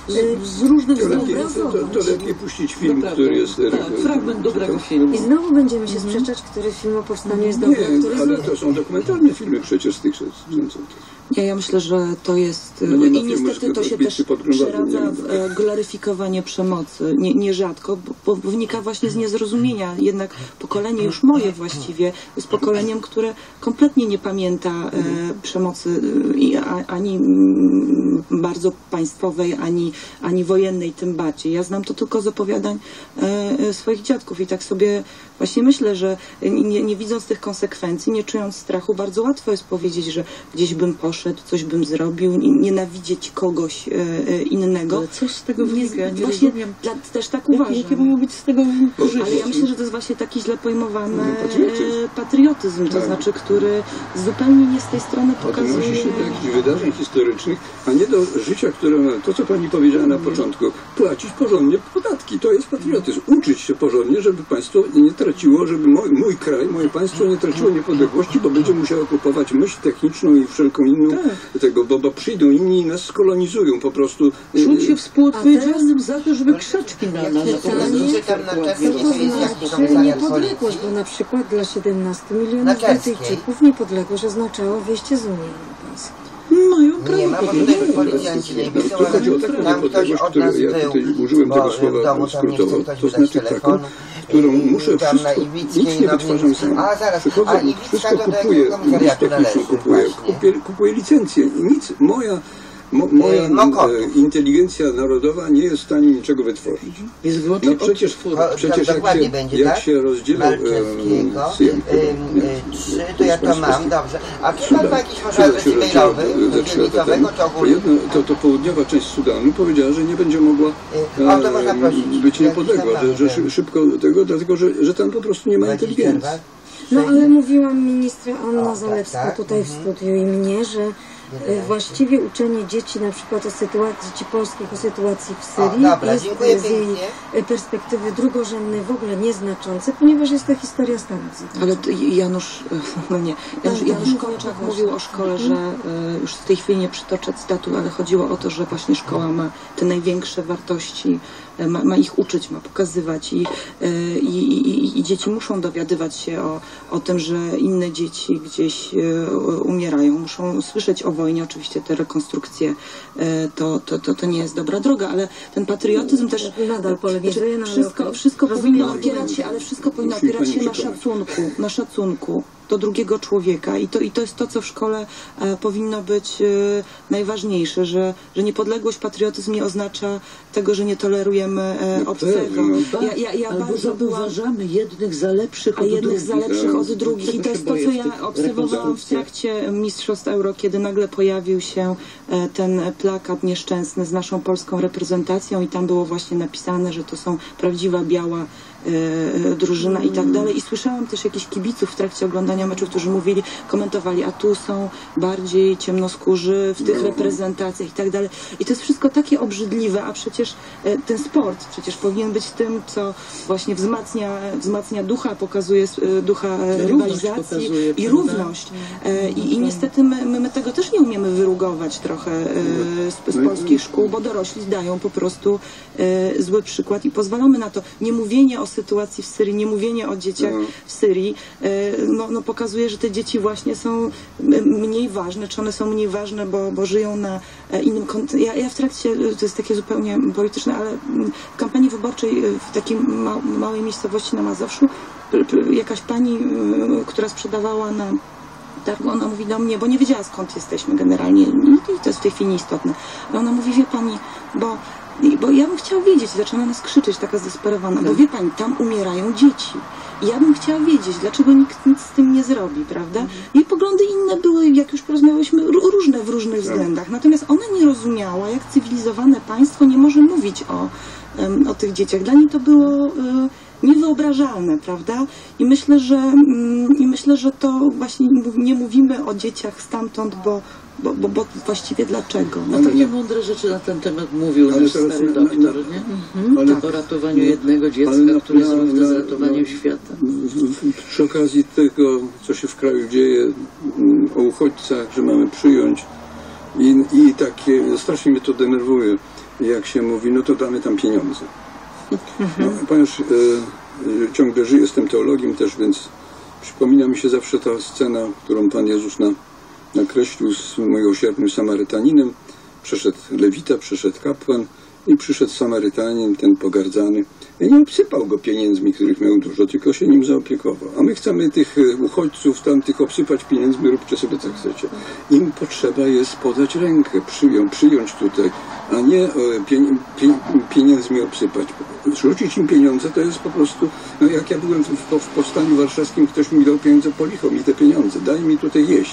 Z różnych To względów. lepiej puścić film, Naprawdę. który jest... Tak, fragment dobrego filmu. I znowu będziemy się sprzeczać, który film o powstaniu jest dobry, a Nie, który ale zły. to są dokumentalne filmy przecież z tych ja myślę, że to jest No nie ma i filmu, niestety to że się odbitki też pod grunwaldą, przeradza nie w wiem. gloryfikowanie przemocy, nierzadko, bo wynika właśnie z niezrozumienia. Jednak pokolenie już moje właściwie jest pokoleniem, które kompletnie nie pamięta przemocy ani bardzo państwowej, ani wojennej tym bardziej. Ja znam to tylko z opowiadań swoich dziadków i tak sobie właśnie myślę, że nie widząc tych konsekwencji, nie czując strachu, bardzo łatwo jest powiedzieć, że gdzieś bym poszedł, coś bym zrobił, nienawidzieć kogoś innego. Ale co z tego wynika? Ja nie właśnie rozumiem. też tak Jakie uważam. mogą być z tego korzyści? Ale ja myślę, że to jest właśnie taki źle pojmowany patriotyzm. patriotyzm, to Tak. znaczy, który zupełnie nie z tej strony Odnosi pokazuje... się do jakichś wydarzeń historycznych, a nie do życia, które, to co pani powiedziała na początku, płacić porządnie podatki. To jest patriotyzm. Uczyć się porządnie, żeby państwo nie traciło, żeby mój kraj, moje państwo nie traciło niepodległości, bo będzie musiało kupować myśl techniczną i wszelką inną tego, bo przyjdą inni i nas skolonizują po prostu. Czuć się współodpowiedzialnym za to, żeby krzaczki na Czytam na czeskim, To to jest jaki znaczy komisariat niepodległość, policji. bo na przykład dla 17 Na milionów czeskiej. Brytyjczyków niepodległość oznaczało wyjście z Unii Europejskiej. Mają prawo Nie ma, bo powiedzieć. tutaj policjanci nie widzą, Tu chodzi o taką ale tam ktoś niepodległość, od którą nas ja tutaj był, użyłem bo tego w słowa domu tam nie skrótowo. chce ktoś To wydać znaczy taką, telefonu, którą muszę tam na wszystko, Iwickiej, nic nie no wytwarzam więc- sam. a zaraz, Przychodzę, a Iwicka wszystko to do kupuję, jakiego komisariatu techniczną należy kupuję, właśnie? kupuję licencję. I nic, Moja Mokotów. inteligencja narodowa nie jest w stanie niczego wytworzyć. Jest wyłącznie No przecież, odtwór. Dokładnie będzie, jak tak? się rozdzielał Malczewskiego. Syjan, 3, to ja to mam, dobrze. A czy pan ma jakiś może adres się e-mailowy, rozdzielał ze 3 lata dzielnicowego, temu. czy ogólnie? To południowa część Sudanu powiedziała, że nie będzie mogła O, to można prosić. być Jakiś niepodległa, tam że mamy, szybko tego, dlatego że tam po prostu nie ma Będzie inteligencji. przerwa? No ale mówiłam ministra Anna tak, Zalewska tak. tutaj w studiu i mnie, że właściwie uczenie dzieci na przykład o sytuacji, dzieci polskich o sytuacji w Syrii dobra, jest dziękuję z jej pięknie. perspektywy drugorzędnej w ogóle nieznaczące, ponieważ jest to historia Stanów Zjednoczonych. Ale Janusz, no nie, Janusz Korczak mówił o szkole, że już w tej chwili nie przytoczę cytatu, ale chodziło o to, że właśnie szkoła ma te największe wartości, ma ich uczyć, ma pokazywać i dzieci muszą dowiadywać się o tym, że inne dzieci gdzieś umierają, muszą słyszeć o wojnie. Oczywiście te rekonstrukcje to nie jest dobra droga, ale ten patriotyzm też Nadal polemizuję, no ale wszystko okej. powinno Rozumiem. opierać się, ale wszystko powinno Musi opierać pani się przekonać. na szacunku do drugiego człowieka i to jest to, co w szkole powinno być najważniejsze, że niepodległość, patriotyzm nie oznacza tego, że nie tolerujemy obcego. Ja Albo bardzo że byłam... uważamy jednych za lepszych A od jednych drugich. za lepszych od drugich. I Tego to się jest to, boję co w ja tych obserwowałam w rekonstrukcjach. trakcie Mistrzostw Euro, kiedy nagle pojawił się ten plakat nieszczęsny z naszą polską reprezentacją i tam było właśnie napisane, że to są prawdziwa biała drużyna i tak dalej. I słyszałam też jakichś kibiców w trakcie oglądania meczu, którzy mówili, komentowali, a tu są bardziej ciemnoskórzy w tych reprezentacjach i tak dalej. I to jest wszystko takie obrzydliwe, a przecież ten sport przecież powinien być tym, co właśnie wzmacnia ducha, pokazuje ducha rywalizacji pokazuje, i prawda? równość. I niestety my tego też nie umiemy wyrugować trochę z polskich szkół, bo dorośli dają po prostu zły przykład i pozwalamy na to. Nie mówienie o sytuacji w Syrii, nie mówienie o dzieciach w Syrii pokazuje, że te dzieci właśnie są mniej ważne, czy one są mniej ważne, bo żyją na innym kontynencie. Ja w trakcie, to jest takie zupełnie polityczne, ale w kampanii wyborczej w takiej małej miejscowości na Mazowszu jakaś pani, która sprzedawała na targu, ona mówi do mnie, bo nie wiedziała, skąd jesteśmy generalnie i to jest w tej chwili istotne. Ale ona mówi, wie pani, bo ja bym chciała wiedzieć, zaczyna nas krzyczeć, taka zdesperowana, bo wie pani, tam umierają dzieci. I ja bym chciała wiedzieć, dlaczego nikt nic z tym nie zrobi, prawda? Jej poglądy inne były, jak już porozmawiałyśmy, różne w różnych względach. Natomiast ona nie rozumiała, jak cywilizowane państwo nie może mówić o tych dzieciach. Dla niej to było niewyobrażalne, prawda? I myślę, że to właśnie nie mówimy o dzieciach stamtąd, bo właściwie dlaczego? No takie mądre rzeczy na ten temat mówił Ale nasz teraz stary doktor, nie? Ale O ratowaniu jednego dziecka, które jest równe z ratowaniem świata. Przy okazji tego, co się w kraju dzieje, o uchodźcach, że mamy przyjąć i takie, strasznie mnie to denerwuje, jak się mówi, no to damy tam pieniądze. No, ponieważ ciągle żyję, jestem teologiem też, więc przypomina mi się zawsze ta scena, którą Pan Jezus nakreślił z miłosiernym Samarytaninem. Przeszedł Lewita, przeszedł kapłan i przyszedł Samarytanin, ten pogardzany. I nie obsypał go pieniędzmi, których miał dużo, tylko się nim zaopiekował. A my chcemy tych uchodźców tamtych obsypać pieniędzmi, róbcie sobie co chcecie. Im potrzeba jest podać rękę, przyjąć tutaj, a nie pieniędzmi obsypać. Rzucić im pieniądze to jest po prostu, no jak ja byłem w powstaniu warszawskim, ktoś mi dał pieniądze po licho, mi te pieniądze, daj mi tutaj jeść.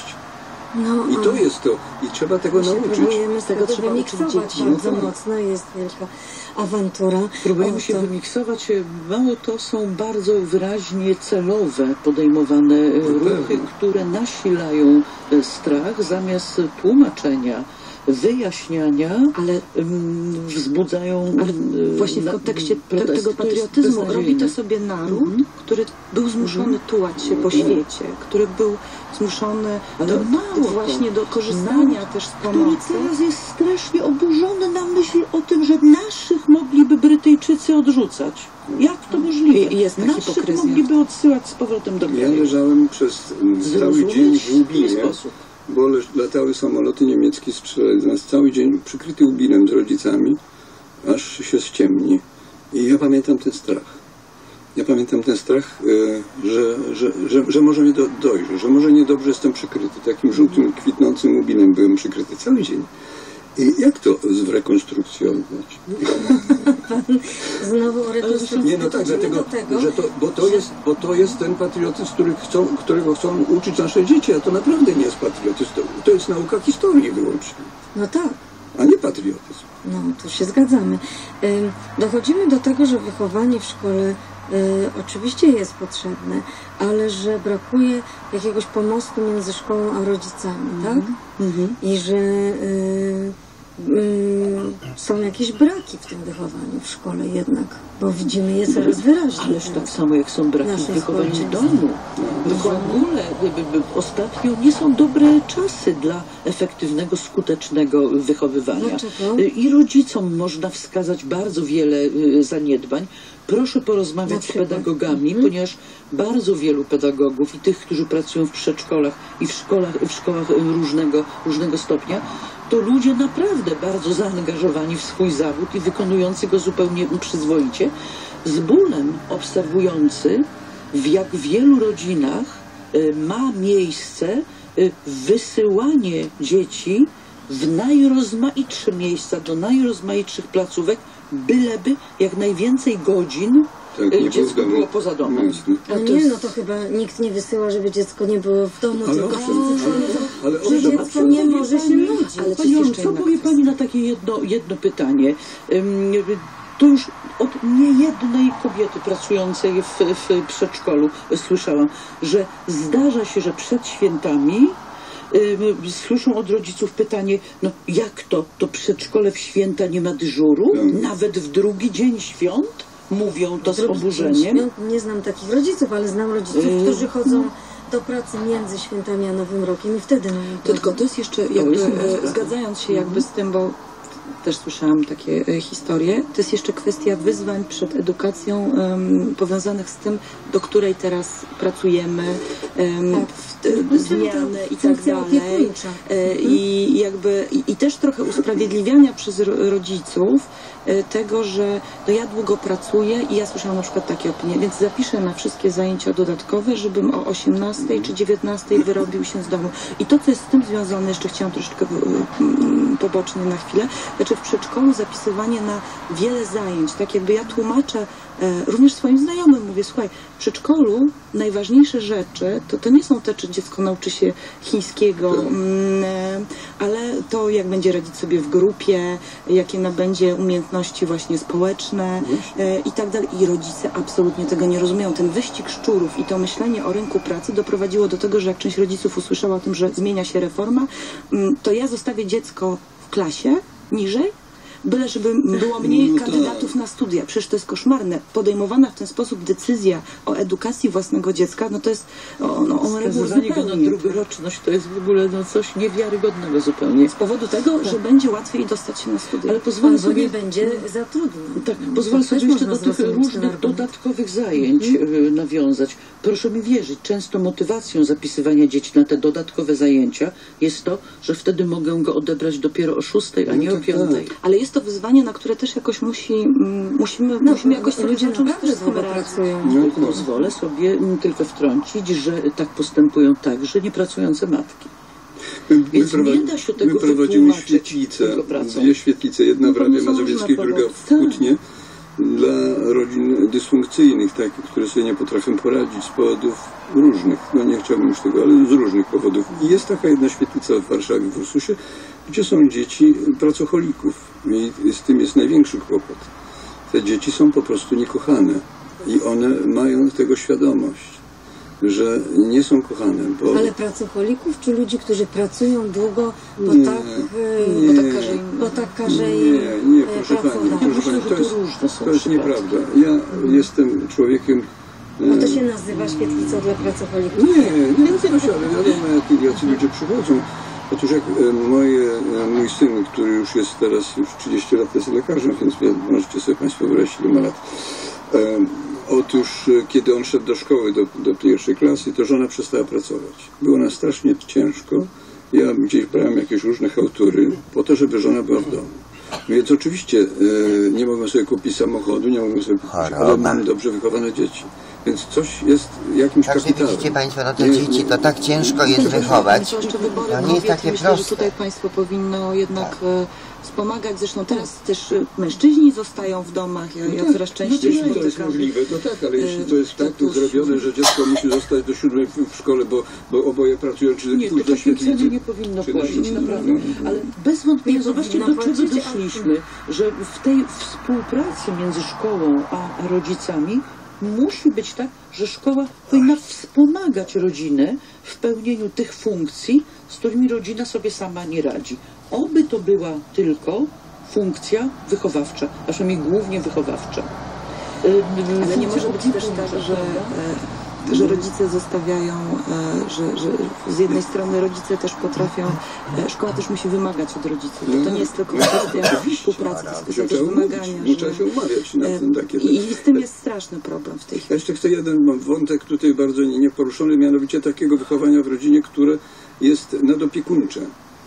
I to jest to. I trzeba tego nauczyć. Próbujemy z tego trzeba wymiksować uczyć dzieci. bardzo mocno, jest wielka awantura. Próbujemy się wymiksować. Mało to są bardzo wyraźnie celowe podejmowane ruchy, które nasilają strach zamiast tłumaczenia, wyjaśniania, ale wzbudzają właśnie w kontekście tego patriotyzmu robi to sobie naród, który był zmuszony tułać się po świecie, który był zmuszony do korzystania też z pomocy. Który teraz jest strasznie oburzony na myśl o tym, że naszych mogliby Brytyjczycy odrzucać. Jak to możliwe? Jest ta naszych hipokryzja. mogliby odsyłać z powrotem do Ja kraju. leżałem przez cały dzień w Lublinie, sposób. bo latały samoloty niemieckie, strzelali z nas cały dzień przykryty Lubinem z rodzicami, aż się ściemni. I ja pamiętam ten strach. Ja pamiętam ten strach, że może mnie dojrzy, że może niedobrze jestem przykryty. Takim żółtym, kwitnącym Lubinem byłem przykryty cały dzień. I jak to zrekonstrukcjonować? Znowu o rekonstrukcji. Nie, no tak, Dochodzimy dlatego, do tego, że bo to jest ten patriotyzm, którego chcą uczyć nasze dzieci, a to naprawdę nie jest patriotyzm, to jest nauka historii wyłącznie, No tak. a nie patriotyzm. No, tu się zgadzamy. Dochodzimy do tego, że wychowanie w szkole oczywiście jest potrzebne, ale że brakuje jakiegoś pomostu między szkołą a rodzicami, tak? I że są jakieś braki w tym wychowaniu w szkole jednak, bo widzimy je coraz wyraźniej. Ależ tak samo jak są braki w Nasze wychowaniu w społeczeństwo. domu. W ogóle ostatnio nie są dobre czasy dla efektywnego, skutecznego wychowywania. Dlaczego? I rodzicom można wskazać bardzo wiele zaniedbań. Proszę porozmawiać z pedagogami, ponieważ bardzo wielu pedagogów i tych, którzy pracują w przedszkolach i w szkołach różnego stopnia, to ludzie naprawdę bardzo zaangażowani w swój zawód i wykonujący go zupełnie przyzwoicie, z bólem obserwujący, w jak wielu rodzinach ma miejsce wysyłanie dzieci w najrozmaitsze miejsca, do najrozmaitszych placówek, byleby jak najwięcej godzin dziecko było poza domem. No nie, no to chyba nikt nie wysyła, żeby dziecko nie było w domu, Ale tylko owszem, że dziecko nie może się nudzić. Ale Pani Olu, co powie Pani na takie jedno pytanie? To już od niejednej kobiety pracującej w przedszkolu słyszałam, że zdarza się, że przed świętami słyszą od rodziców pytanie, no jak to przedszkole w święta nie ma dyżuru? Nawet w drugi dzień świąt? Mówią to z oburzeniem. Nie znam takich rodziców, ale znam rodziców, którzy chodzą do pracy między świętami a Nowym Rokiem i wtedy mają Tylko to jest jeszcze, jakby, zgadzając się jakby z tym, bo też słyszałam takie historie, to jest jeszcze kwestia wyzwań przed edukacją powiązanych z tym, do której teraz pracujemy, zmiany i tak dalej. I jakby i też trochę usprawiedliwiania przez rodziców tego, że no ja długo pracuję i ja słyszałam na przykład takie opinie, więc zapiszę na wszystkie zajęcia dodatkowe, żebym o 18 czy 19 wyrobił się z domu. I to, co jest z tym związane, jeszcze chciałam troszeczkę pobocznie na chwilę, znaczy w przedszkolu zapisywanie na wiele zajęć, tak jakby ja tłumaczę również swoim znajomym, mówię, słuchaj, w przedszkolu najważniejsze rzeczy to nie są te, czy dziecko nauczy się chińskiego, ale to, jak będzie radzić sobie w grupie, jakie nabędzie umiejętności właśnie społeczne i tak dalej. I rodzice absolutnie tego nie rozumieją. Ten wyścig szczurów i to myślenie o rynku pracy doprowadziło do tego, że jak część rodziców usłyszała o tym, że zmienia się reforma, to ja zostawię dziecko w klasie niżej, byle żeby było mniej kandydatów na studia. Przecież to jest koszmarne. Podejmowana w ten sposób decyzja o edukacji własnego dziecka, no to jest Skazywanie go na drugoroczność to jest w ogóle coś niewiarygodnego zupełnie. z powodu tego, że będzie łatwiej dostać się na studia. Ale pozwolę Albo sobie... nie będzie zatrudnień. Tak, pozwolę To też sobie jeszcze do można tych zrozumieć ten różnych argument. dodatkowych zajęć nawiązać. Proszę mi wierzyć, często motywacją zapisywania dzieci na te dodatkowe zajęcia jest to, że wtedy mogę go odebrać dopiero o 6, a nie o 5. Ale jest to wyzwanie, na które też jakoś musimy jakoś sobie ludzie zacząć naprawdę z tym długo radzić. pracują. Pozwolę sobie tylko wtrącić, że tak postępują także niepracujące matki. Więc nie da się tego My prowadzimy wytłumaczyć świetlice, tylko pracą. 2 świetlice, jedna w No, Rawie są Mazowieckiej, różne druga w powody. Kutnie, dla rodzin dysfunkcyjnych, takich, które sobie nie potrafią poradzić z powodów różnych, no nie chciałbym już tego, ale z różnych powodów. I jest taka jedna świetlica w Warszawie, w Ursusie, gdzie są dzieci pracocholików i z tym jest największy kłopot. Te dzieci są po prostu niekochane i one mają tego świadomość, że nie są kochane. Ale pracocholików, czy ludzi, którzy pracują długo, bo Nie, tak każe im nie, proszę pani, pracodawca? proszę pani, że to różne są to jest przypadki. nieprawda. Ja jestem człowiekiem. Bo to się nazywa świetlica dla pracocholików. Nie nazywa się, ale wiadomo, jacy ludzie przychodzą. Otóż jak mój syn, który już jest teraz, już 30 lat jest lekarzem, więc możecie sobie państwo wyobrazić, ile ma lat. Otóż kiedy on szedł do szkoły, do pierwszej klasy, to żona przestała pracować. Było nam strasznie ciężko. Ja gdzieś brałem jakieś różne chałtury po to, żeby żona była w domu. Więc oczywiście nie mogłem sobie kupić samochodu, nie mogłem sobie kupić, ale mam dobrze wychowane dzieci. Więc coś jest jakimś Także kapitałem. widzicie Państwo, no te dzieci to tak ciężko jest wychować. To jeszcze wybory To nie jest kobiet. takie Myślę, że proste. tutaj państwo powinno jednak wspomagać. Zresztą teraz też mężczyźni zostają w domach. Ja coraz częściej Jeśli to jest spotykam. możliwe, to tak, ale jeśli to jest tak zrobione, że dziecko musi zostać do 7 w szkole, bo oboje pracują, czy Nie, to pójść do takiej świetlicy. ceny nie powinno czy do płacić, świetlicy. naprawdę. Ale bez wątpienia, Nie zobaczcie, do powinno czego płacić, doszliśmy, że w tej współpracy między szkołą a rodzicami musi być tak, że szkoła powinna wspomagać rodzinę w pełnieniu tych funkcji, z którymi rodzina sobie sama nie radzi. Oby to była tylko funkcja wychowawcza, a przynajmniej głównie wychowawcza. Ale nie może być też tak, że rodzice zostawiają, że z jednej strony rodzice też potrafią, szkoła też musi wymagać od rodziców. To nie jest tylko kwestia współpracy, to jest kwestia też wymagania. Trzeba się umawiać na tym takie rzeczy. I z tym jest straszny problem w tej Ja chwili. jeszcze chcę jeden wątek tutaj bardzo nieporuszony, mianowicie takiego wychowania w rodzinie, które jest nadopiekuńcze.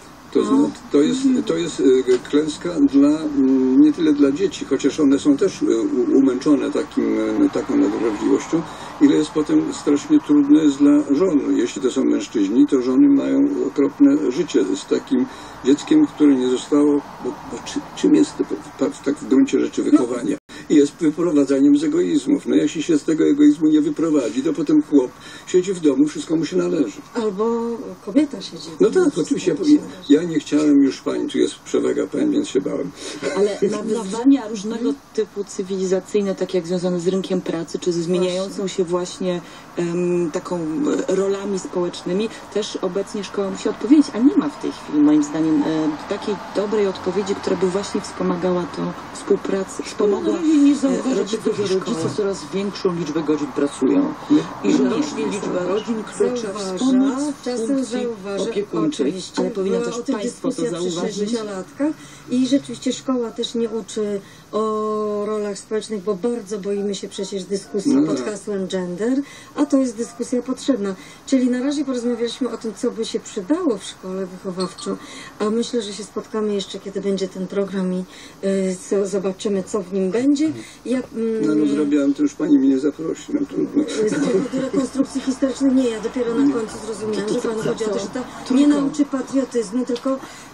To jest klęska nie tyle dla dzieci, chociaż one są też umęczone taką nadwrażliwością, ile jest potem strasznie trudne jest dla żon. Jeśli to są mężczyźni, to żony mają okropne życie z takim dzieckiem, które nie zostało, czym jest tak w gruncie rzeczy wychowanie? Jest wyprowadzaniem z egoizmów. No jeśli się z tego egoizmu nie wyprowadzi, to potem chłop siedzi w domu, wszystko mu się należy. Albo kobieta siedzi. No tak, oczywiście. Ja nie chciałem już pani, tu jest przewaga pań, więc się bałem. Ale na wyzwania różnego typu cywilizacyjne, tak jak związane z rynkiem pracy, czy ze zmieniającą się właśnie taką rolami społecznymi, też obecnie szkoła musi odpowiedzieć, a nie ma w tej chwili, moim zdaniem, takiej dobrej odpowiedzi, która by właśnie wspomagała tą współpracę, wspomogła Nie zauważa tego, że szkoły. rodzice coraz większą liczbę godzin pracują i że rośnie liczba rodzin, które trzeba wspomóc w czasem funkcji zauważa, opiekuńczej. oczywiście, Ale powinno była też o tym państwo to dyskusja przy zauważyć. 60-latkach i rzeczywiście szkoła też nie uczy o rolach społecznych, bo bardzo boimy się przecież dyskusji pod hasłem gender, a to jest dyskusja potrzebna. Czyli na razie porozmawialiśmy o tym, co by się przydało w szkole wychowawczo, a myślę, że się spotkamy jeszcze, kiedy będzie ten program i zobaczymy, co w nim będzie. No rozrabiałem, to już pani mnie nie zaprosi. No, trudno. Z powodu rekonstrukcji historycznej nie, ja dopiero na końcu zrozumiałam, że panu chodzi o to, że to nie nauczy patriotyzmu, tylko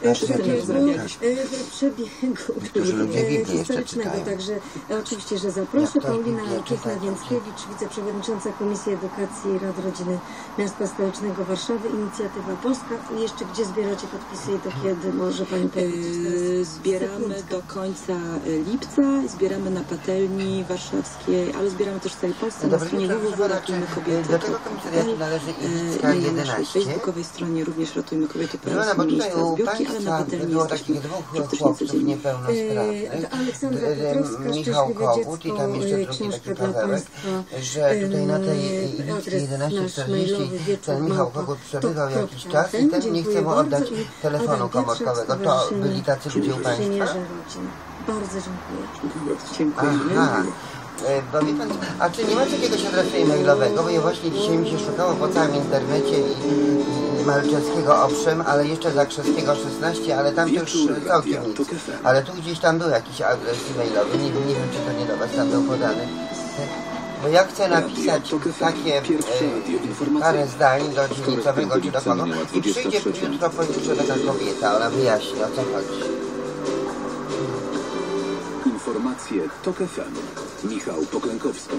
przebiegu historycznego. Także oczywiście, że zaproszę. Paulina Kiechna-Więckiewicz, wiceprzewodnicząca Komisji Edukacji i Rady Rodziny Miasta Stołecznego Warszawy, Inicjatywa Polska. I jeszcze gdzie zbieracie podpisy i do kiedy może pani powiedzieć? Zbieramy do końca lipca, zbieramy na patelni warszawskiej, ale zbieramy też w całej Polsce na stronie www.ratujmykobiety. Do tego komisariatu należy Ilicka i na naszej 11. facebookowej stronie również Ratujmy Kobiety Proszę pana, bo tutaj u zbiórki, ale na Państwa patelni było jesteśmy takich dwóch praktycznie chłopców codziennie. niepełnosprawnych. Aleksandra Piotrowska, Michał Szczęśliwe Kogut i Dziecko, tam jeszcze drugi książka taki dla pawełek, Państwa. że tutaj na tej Ilickiej Adres 11:40 mailowy ten Michał Kogut przebywał jakiś czas i ten nie chce mu oddać telefonu komórkowego. To byli tacy ludzie u Państwa? Bardzo dziękuję. Dziękuję. Aha. Bo wie pan, a czy nie macie jakiegoś adresu e-mailowego? Bo ja właśnie dzisiaj mi się szukało po całym internecie i Malczewskiego owszem, ale jeszcze Zakrzeskiego 16, ale tam to już całkiem nic. Ale tu gdzieś tam był jakiś adres e-mailowy, nie wiem czy to nie do was tam był podany. Bo ja chcę napisać takie parę zdań do dziennikowego czy do kogo i przyjdzie jutro pojutrze taka kobieta, ona wyjaśni o co chodzi. Informacje TOK FM. Michał Poklękowski.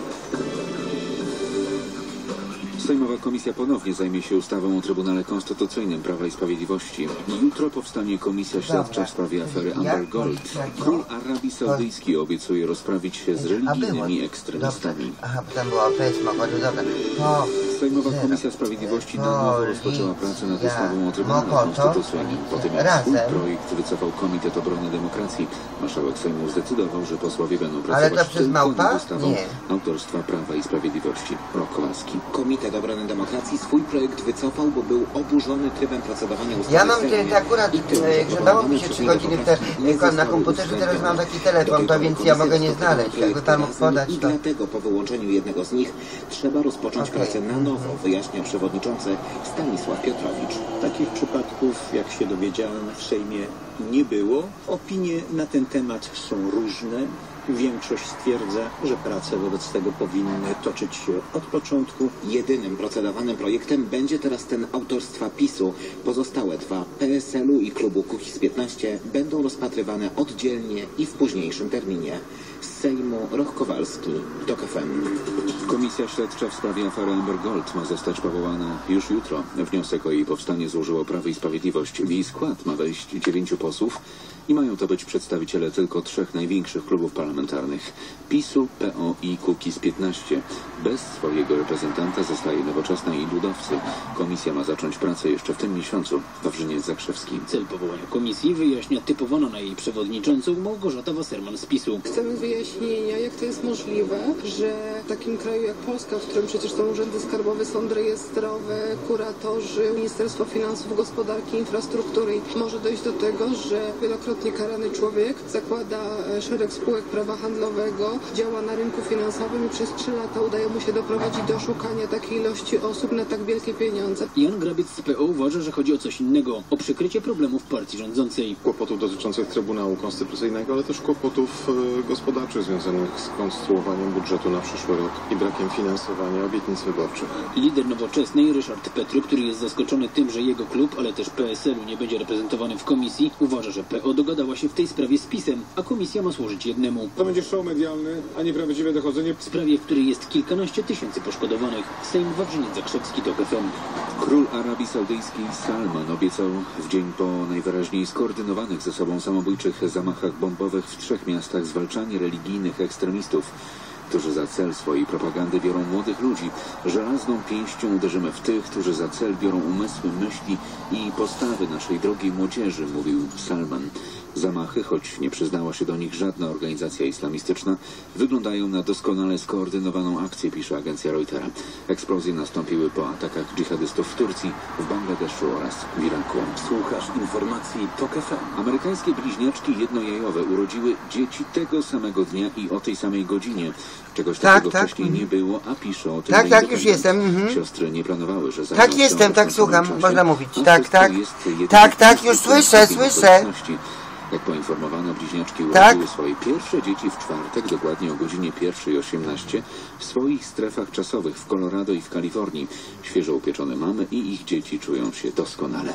Sejmowa Komisja ponownie zajmie się ustawą o Trybunale Konstytucyjnym Prawa i Sprawiedliwości. Jutro powstanie komisja śledcza w sprawie afery Amber Gold. Król Arabii Saudyjskiej obiecuje rozprawić się z religijnymi ekstremistami. Aha, bo tam było powiedzmy, dobra. Sejmowa Komisja Sprawiedliwości na nowo rozpoczęła pracę nad ustawą o Trybunale Konstytucyjnym. Po tym jak swój projekt wycofał Komitet Obrony Demokracji, marszałek Sejmu zdecydował, że posłowie będą pracować tylko nad ustawą autorstwa Prawa i Sprawiedliwości. Rok Kowalski. Komitet Obrony Demokracji swój projekt wycofał, bo był oburzony trybem procedowania ustawy. Ja mam akurat, grzebało mi się 3 godziny na komputerze, teraz mam taki telefon, to więc ja mogę nie znaleźć, jakby pan mógł podać to. Dlatego po wyłączeniu jednego z nich trzeba rozpocząć pracę na nowo, wyjaśnia przewodniczący Stanisław Piotrowicz. Takich przypadków, jak się dowiedziałem, w Sejmie nie było. Opinie na ten temat są różne. większość stwierdza, że prace wobec tego powinny toczyć się od początku. Jedynym procedowanym projektem będzie teraz ten autorstwa PiS-u. Pozostałe dwa PSL-u i klubu Kukiz15 będą rozpatrywane oddzielnie i w późniejszym terminie. Z Sejmu Roch Kowalski, TOK FM. Komisja śledcza w sprawie afery Amber Gold ma zostać powołana już jutro. Wniosek o jej powstanie złożyło Prawo i Sprawiedliwość. W jej skład ma wejść 9 posłów i mają to być przedstawiciele tylko 3 największych klubów parlamentarnych: PiS-u, PO i Kukiz15. Bez swojego reprezentanta zostaje Nowoczesna i Ludowcy. Komisja ma zacząć pracę jeszcze w tym miesiącu. Wawrzyniec Zakrzewski. Cel powołania komisji wyjaśnia typowaną na jej przewodniczącą Małgorzata Wasserman z PiS-u. Chcemy wyjaśnienia, jak to jest możliwe, że w takim kraju jak Polska, w którym przecież są urzędy skarbowe, sądy rejestrowe, kuratorzy, Ministerstwo Finansów, Gospodarki, Infrastruktury, może dojść do tego, że wielokrotnie karany człowiek zakłada szereg spółek prawa handlowego, działa na rynku finansowym i przez 3 lata udaje mu się doprowadzić do oszukania takiej ilości osób na tak wielkie pieniądze. Jan Grabiec z PO uważa, że chodzi o coś innego, o przykrycie problemów partii rządzącej. Kłopotów dotyczących Trybunału Konstytucyjnego, ale też kłopotów gospodarczych związanych z konstruowaniem budżetu na przyszły rok i brakiem finansowania obietnic wyborczych. Lider Nowoczesnej Ryszard Petru, który jest zaskoczony tym, że jego klub, ale też PSL-u nie będzie reprezentowany w komisji, uważa, że PO dogadała się w tej sprawie z PiS-em, a komisja ma służyć jednemu. To będzie show medialny, a nie prawdziwe dochodzenie. W sprawie, w której jest kilkanaście tysięcy poszkodowanych. Sejm Wawrzyniec Zakrzewski, TOK FM. Król Arabii Saudyjskiej Salman obiecał w dzień po najwyraźniej skoordynowanych ze sobą samobójczych zamachach bombowych w 3 miastach zwalczanie religijnych ekstremistów, którzy za cel swojej propagandy biorą młodych ludzi. Żelazną pięścią uderzymy w tych, którzy za cel biorą umysły, myśli i postawy naszej drogiej młodzieży, mówił Salman. Zamachy, choć nie przyznała się do nich żadna organizacja islamistyczna, wyglądają na doskonale skoordynowaną akcję, pisze agencja Reutera. Eksplozje nastąpiły po atakach dżihadystów w Turcji, w Bangladeszu oraz w Iraku. Słuchasz informacji TOK FM. Amerykańskie bliźniaczki jednojajowe urodziły dzieci tego samego dnia i o tej samej godzinie. Czegoś takiego wcześniej nie było, a pisze o tym. Tak, już jestem. Siostry nie planowały, że tak jestem, tak słucham, można mówić. Już słyszę. Jak poinformowano, bliźniaczki urodziły swoje pierwsze dzieci w czwartek, dokładnie o godzinie 1:18 w swoich strefach czasowych w Colorado i w Kalifornii. Świeżo upieczone mamy i ich dzieci czują się doskonale.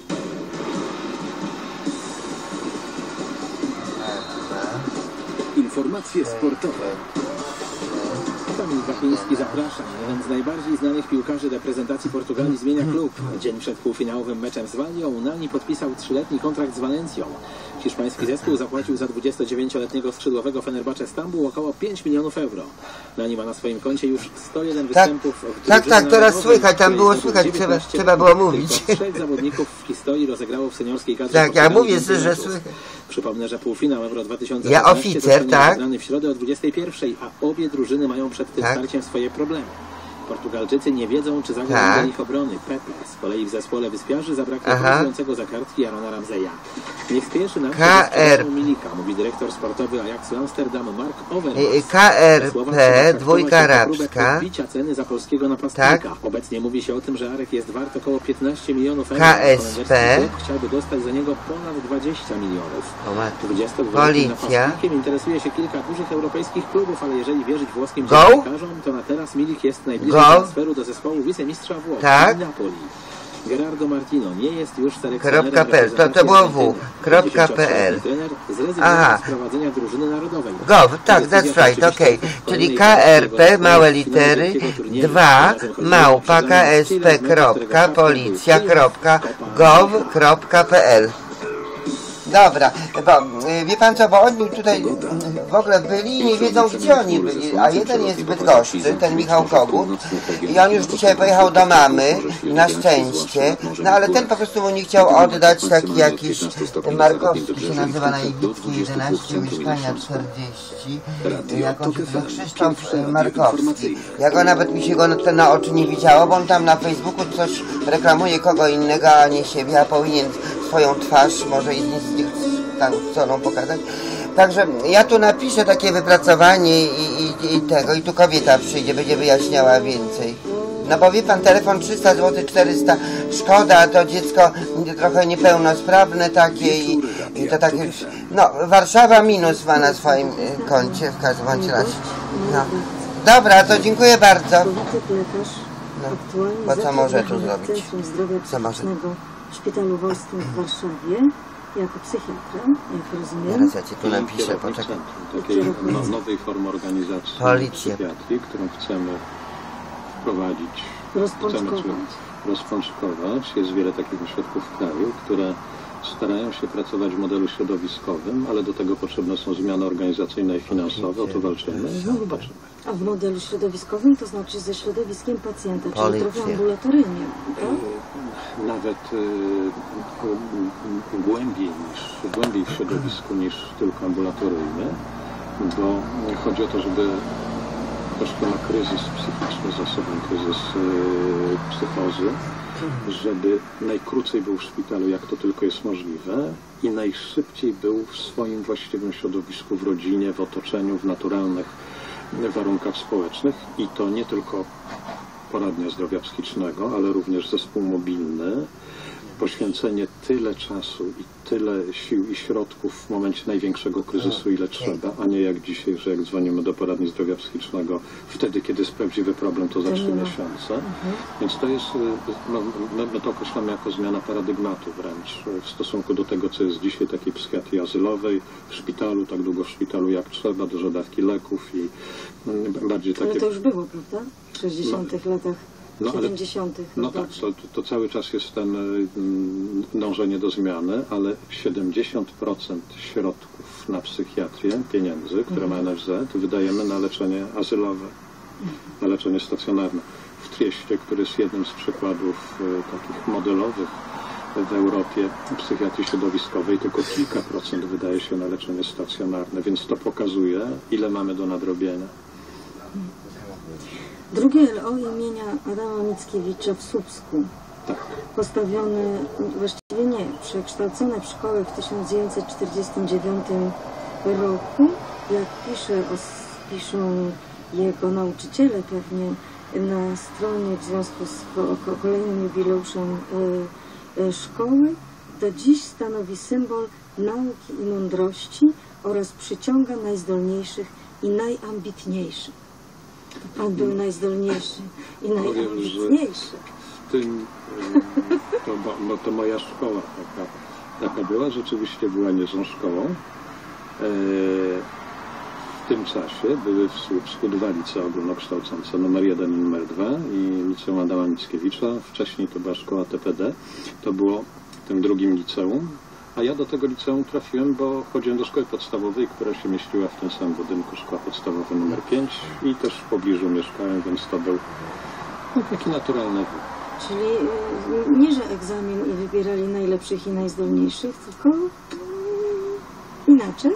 Informacje sportowe. Kamil Bapiński zaprasza. Jeden z najbardziej znanych piłkarzy reprezentacji Portugalii zmienia klub. Dzień przed półfinałowym meczem z Wallią Unani podpisał 3-letni kontrakt z Walencją. Hiszpański zespół zapłacił za 29-letniego skrzydłowego Fenerbahce Stambuł około 5 milionów euro. Unani ma na swoim koncie już 101 występów. Teraz słychać, tam było słychać, trzeba było mówić. Tylko 3 zawodników w historii rozegrało w seniorskiej kadrze. Tak, ja mówię, że słychać. Przypomnę, że półfinał Euro 2012 ja oficer, rozegrany w środę o 21:00, a obie drużyny mają przed tym starciem swoje problemy. Portugalczycy nie wiedzą, czy zagra do nich obrony. Pepe. Z kolei w zespole wyspiarzy zabrakło pracującego za kartki Arona Ramseya. Nie spieszy na Milika, mówi dyrektor sportowy Ajaxu Amsterdam Mark Overmars. KRP, dwójka arabska. Podbicia ceny za polskiego napastnika. Obecnie mówi się o tym, że Arek jest wart około 15 milionów euro. KSP. Chciałby dostać za niego ponad 20 milionów. 22-letnim napastnikiem interesuje się kilka dużych europejskich klubów, ale jeżeli wierzyć włoskim dziennikarzom, to na teraz Milik jest najbliżej transferu do zespołu wicemistrza Włoch Napoli. Gerardo Martino nie jest już selekcjonerem. To było w.pl. Zrezygnował z prowadzenia drużyny narodowej. That's right, okej. Czyli KRP, małe litery, 2 małpa ksp.policja.gov.pl. Dobra, bo wie pan co, bo oni tutaj w ogóle byli i nie wiedzą, gdzie oni byli, a jeden jest z Bydgoszczy, ten Michał Kogut, i on już dzisiaj pojechał do mamy, na szczęście, no ale ten po prostu mu nie chciał oddać taki jakiś Markowski się nazywa, na Iwickiej 11, mieszkania 40, jakoś Krzysztof Markowski. Ja go nawet mi się go na oczy nie widziało, bo on tam na Facebooku coś reklamuje kogo innego, a nie siebie, a powinien swoją twarz może i z nich tam stroną pokazać. Także ja tu napiszę takie wypracowanie i tu kobieta przyjdzie, będzie wyjaśniała więcej. No bo wie pan, telefon 300 zł, 400, szkoda, to dziecko trochę niepełnosprawne takie I to tak już, no, Warszawa minus ma na swoim koncie w każdym bądź razie. No. Dobra, to dziękuję bardzo. No, bo co może tu zrobić? Centrum Zdrowia Psychicznego w Szpitalu Wolskim w Warszawie jako psychiatra, jak rozumiem. Teraz ja ci tu napiszę, poczekaj. Takiej nowej formy organizacji psychiatrii, którą chcemy wprowadzić, rozpączkować. Jest wiele takich ośrodków w kraju, które starają się pracować w modelu środowiskowym, ale do tego potrzebne są zmiany organizacyjne i finansowe, o to walczymy i zobaczymy. A w modelu środowiskowym to znaczy ze środowiskiem pacjenta, czyli trochę ambulatoryjnie, tak? Nawet głębiej w środowisku niż tylko ambulatoryjnie, bo chodzi o to, żeby ktoś, kto ma kryzys psychiczny za sobą, kryzys psychozy, żeby najkrócej był w szpitalu, jak to tylko jest możliwe i najszybciej był w swoim właściwym środowisku, w rodzinie, w otoczeniu, w naturalnych warunkach społecznych i to nie tylko poradnia zdrowia psychicznego, ale również zespół mobilny, poświęcenie tyle czasu i tyle sił i środków w momencie największego kryzysu, ile trzeba, a nie jak dzisiaj, że jak dzwonimy do poradni zdrowia psychicznego, wtedy, kiedy jest prawdziwy problem, to za 3 miesiące. Więc to jest, my to określamy jako zmiana paradygmatu wręcz w stosunku do tego, co jest dzisiaj takiej psychiatrii azylowej, w szpitalu, tak długo w szpitalu jak trzeba, dużo dawki leków i bardziej takie... Ale to już było, prawda? W 60 latach. 70. No tak, to cały czas jest ten dążenie do zmiany, ale 70% środków na psychiatrię, pieniędzy, które ma NFZ, wydajemy na leczenie azylowe, na leczenie stacjonarne. W Trieście, który jest jednym z przykładów takich modelowych w Europie psychiatrii środowiskowej, tylko kilka procent wydaje się na leczenie stacjonarne, więc to pokazuje, ile mamy do nadrobienia. Drugie LO imienia Adama Mickiewicza w Słupsku, postawione, właściwie nie, przekształcone w szkołę w 1949 roku, jak piszą jego nauczyciele pewnie na stronie w związku z kolejnym jubileuszem szkoły, do dziś stanowi symbol nauki i mądrości oraz przyciąga najzdolniejszych i najambitniejszych. Pan był najzdolniejszy i najambitniejszy. W tym, to moja szkoła taka była, rzeczywiście była niezłą szkołą. W tym czasie były w Słupsku 2 licea ogólnokształcące, numer 1 i numer 2 i liceum Adama Mickiewicza. Wcześniej to była szkoła TPD, to było w tym drugim liceum. A ja do tego liceum trafiłem, bo chodziłem do szkoły podstawowej, która się mieściła w tym samym budynku, szkoła podstawowa numer 5 i też w pobliżu mieszkałem, więc to był taki naturalny wybór. Czyli nie, że egzamin i wybierali najlepszych i najzdolniejszych, tylko inaczej?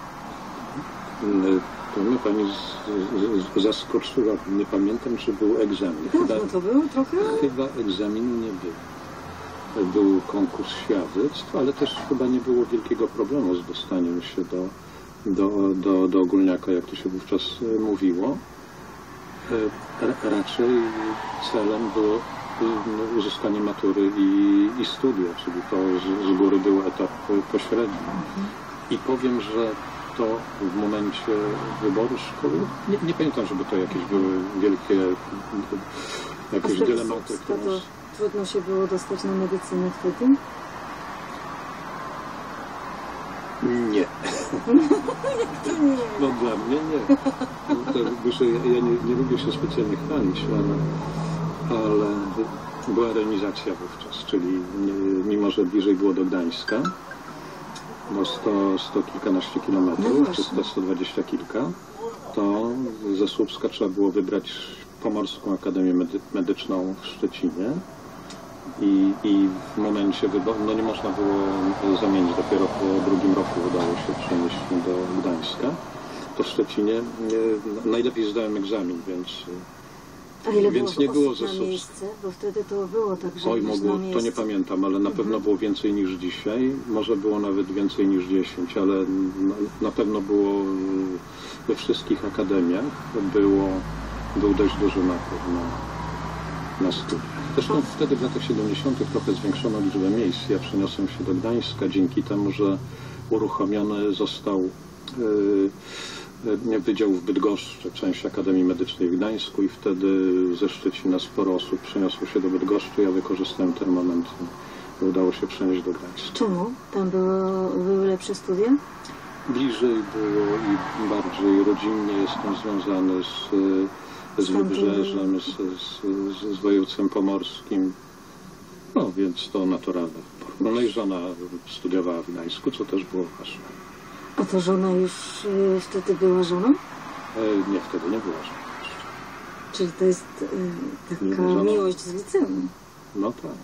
To mnie pani zaskoczyła. Nie pamiętam, czy był egzamin. To było trochę? Chyba egzaminu nie było. Był konkurs świadectw, ale też chyba nie było wielkiego problemu z dostaniem się do ogólniaka, jak to się wówczas mówiło. Raczej celem było uzyskanie matury i studia, czyli to z góry był etap pośredni. I powiem, że to w momencie wyboru szkoły, nie pamiętam, żeby to jakieś były wielkie jakieś dylematy. Trudno się było dostać na medycynę wtedy? Nie. Jak to nie? No dla mnie nie. No, ja nie lubię się specjalnie chwalić, ale była remizacja wówczas, czyli mimo, że bliżej było do Gdańska, bo 100 kilkanaście kilometrów, czy 120 kilka, to ze Słupska trzeba było wybrać Pomorską Akademię Medyczną w Szczecinie i w momencie wyboru, no nie można było zamienić, dopiero po drugim roku udało się przenieść do Gdańska. To w Szczecinie najlepiej zdałem egzamin, więc... A ile więc było nie było osób na miejsce? Bo wtedy to było tak, że to nie pamiętam, ale na pewno było więcej niż dzisiaj. Może było nawet więcej niż 10, ale na pewno było we wszystkich akademiach był dość duży napływ na studiach. Zresztą wtedy w latach 70. trochę zwiększono liczbę miejsc. Ja przeniosłem się do Gdańska dzięki temu, że uruchomiony został Wydział w Bydgoszczy, część Akademii Medycznej w Gdańsku i wtedy ze Szczecina sporo osób przeniosło się do Bydgoszczy. Ja wykorzystałem ten moment i udało się przenieść do Gdańska. Czemu? Tam były lepsze studia? Bliżej było i bardziej rodzinnie jestem związany z Wybrzeżem, z województwem pomorskim. No więc to naturalne. No i żona studiowała w Gdańsku, co też było ważne. A to żona już wtedy była żoną? Nie, wtedy nie była żoną. Czyli to jest taka miłość z liceum. No tak.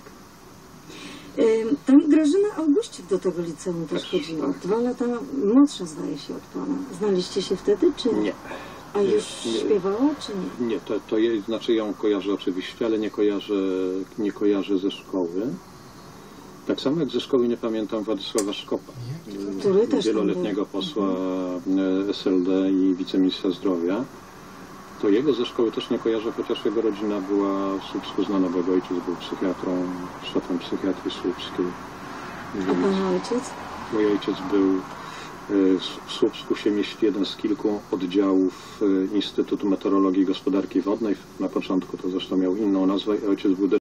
Tam Grażyna Auguścik do tego liceum też chodziła. Tak. 2 lata młodsza zdaje się od pana. Znaliście się wtedy, czy nie? A już śpiewała, czy nie? Nie, to jej, znaczy ją kojarzę oczywiście, ale nie kojarzę ze szkoły. Tak samo jak ze szkoły nie pamiętam Władysława Szkopa, który też wieloletniego posła SLD i wiceministra zdrowia. To jego ze szkoły też nie kojarzę, chociaż jego rodzina była w Słupsku znana, bo jego ojciec był psychiatrą, szefem psychiatrii słupskiej. A pana ojciec? Mój ojciec był, w Słupsku się mieści jeden z kilku oddziałów Instytutu Meteorologii i Gospodarki Wodnej. Na początku to zresztą miał inną nazwę. Ojciec był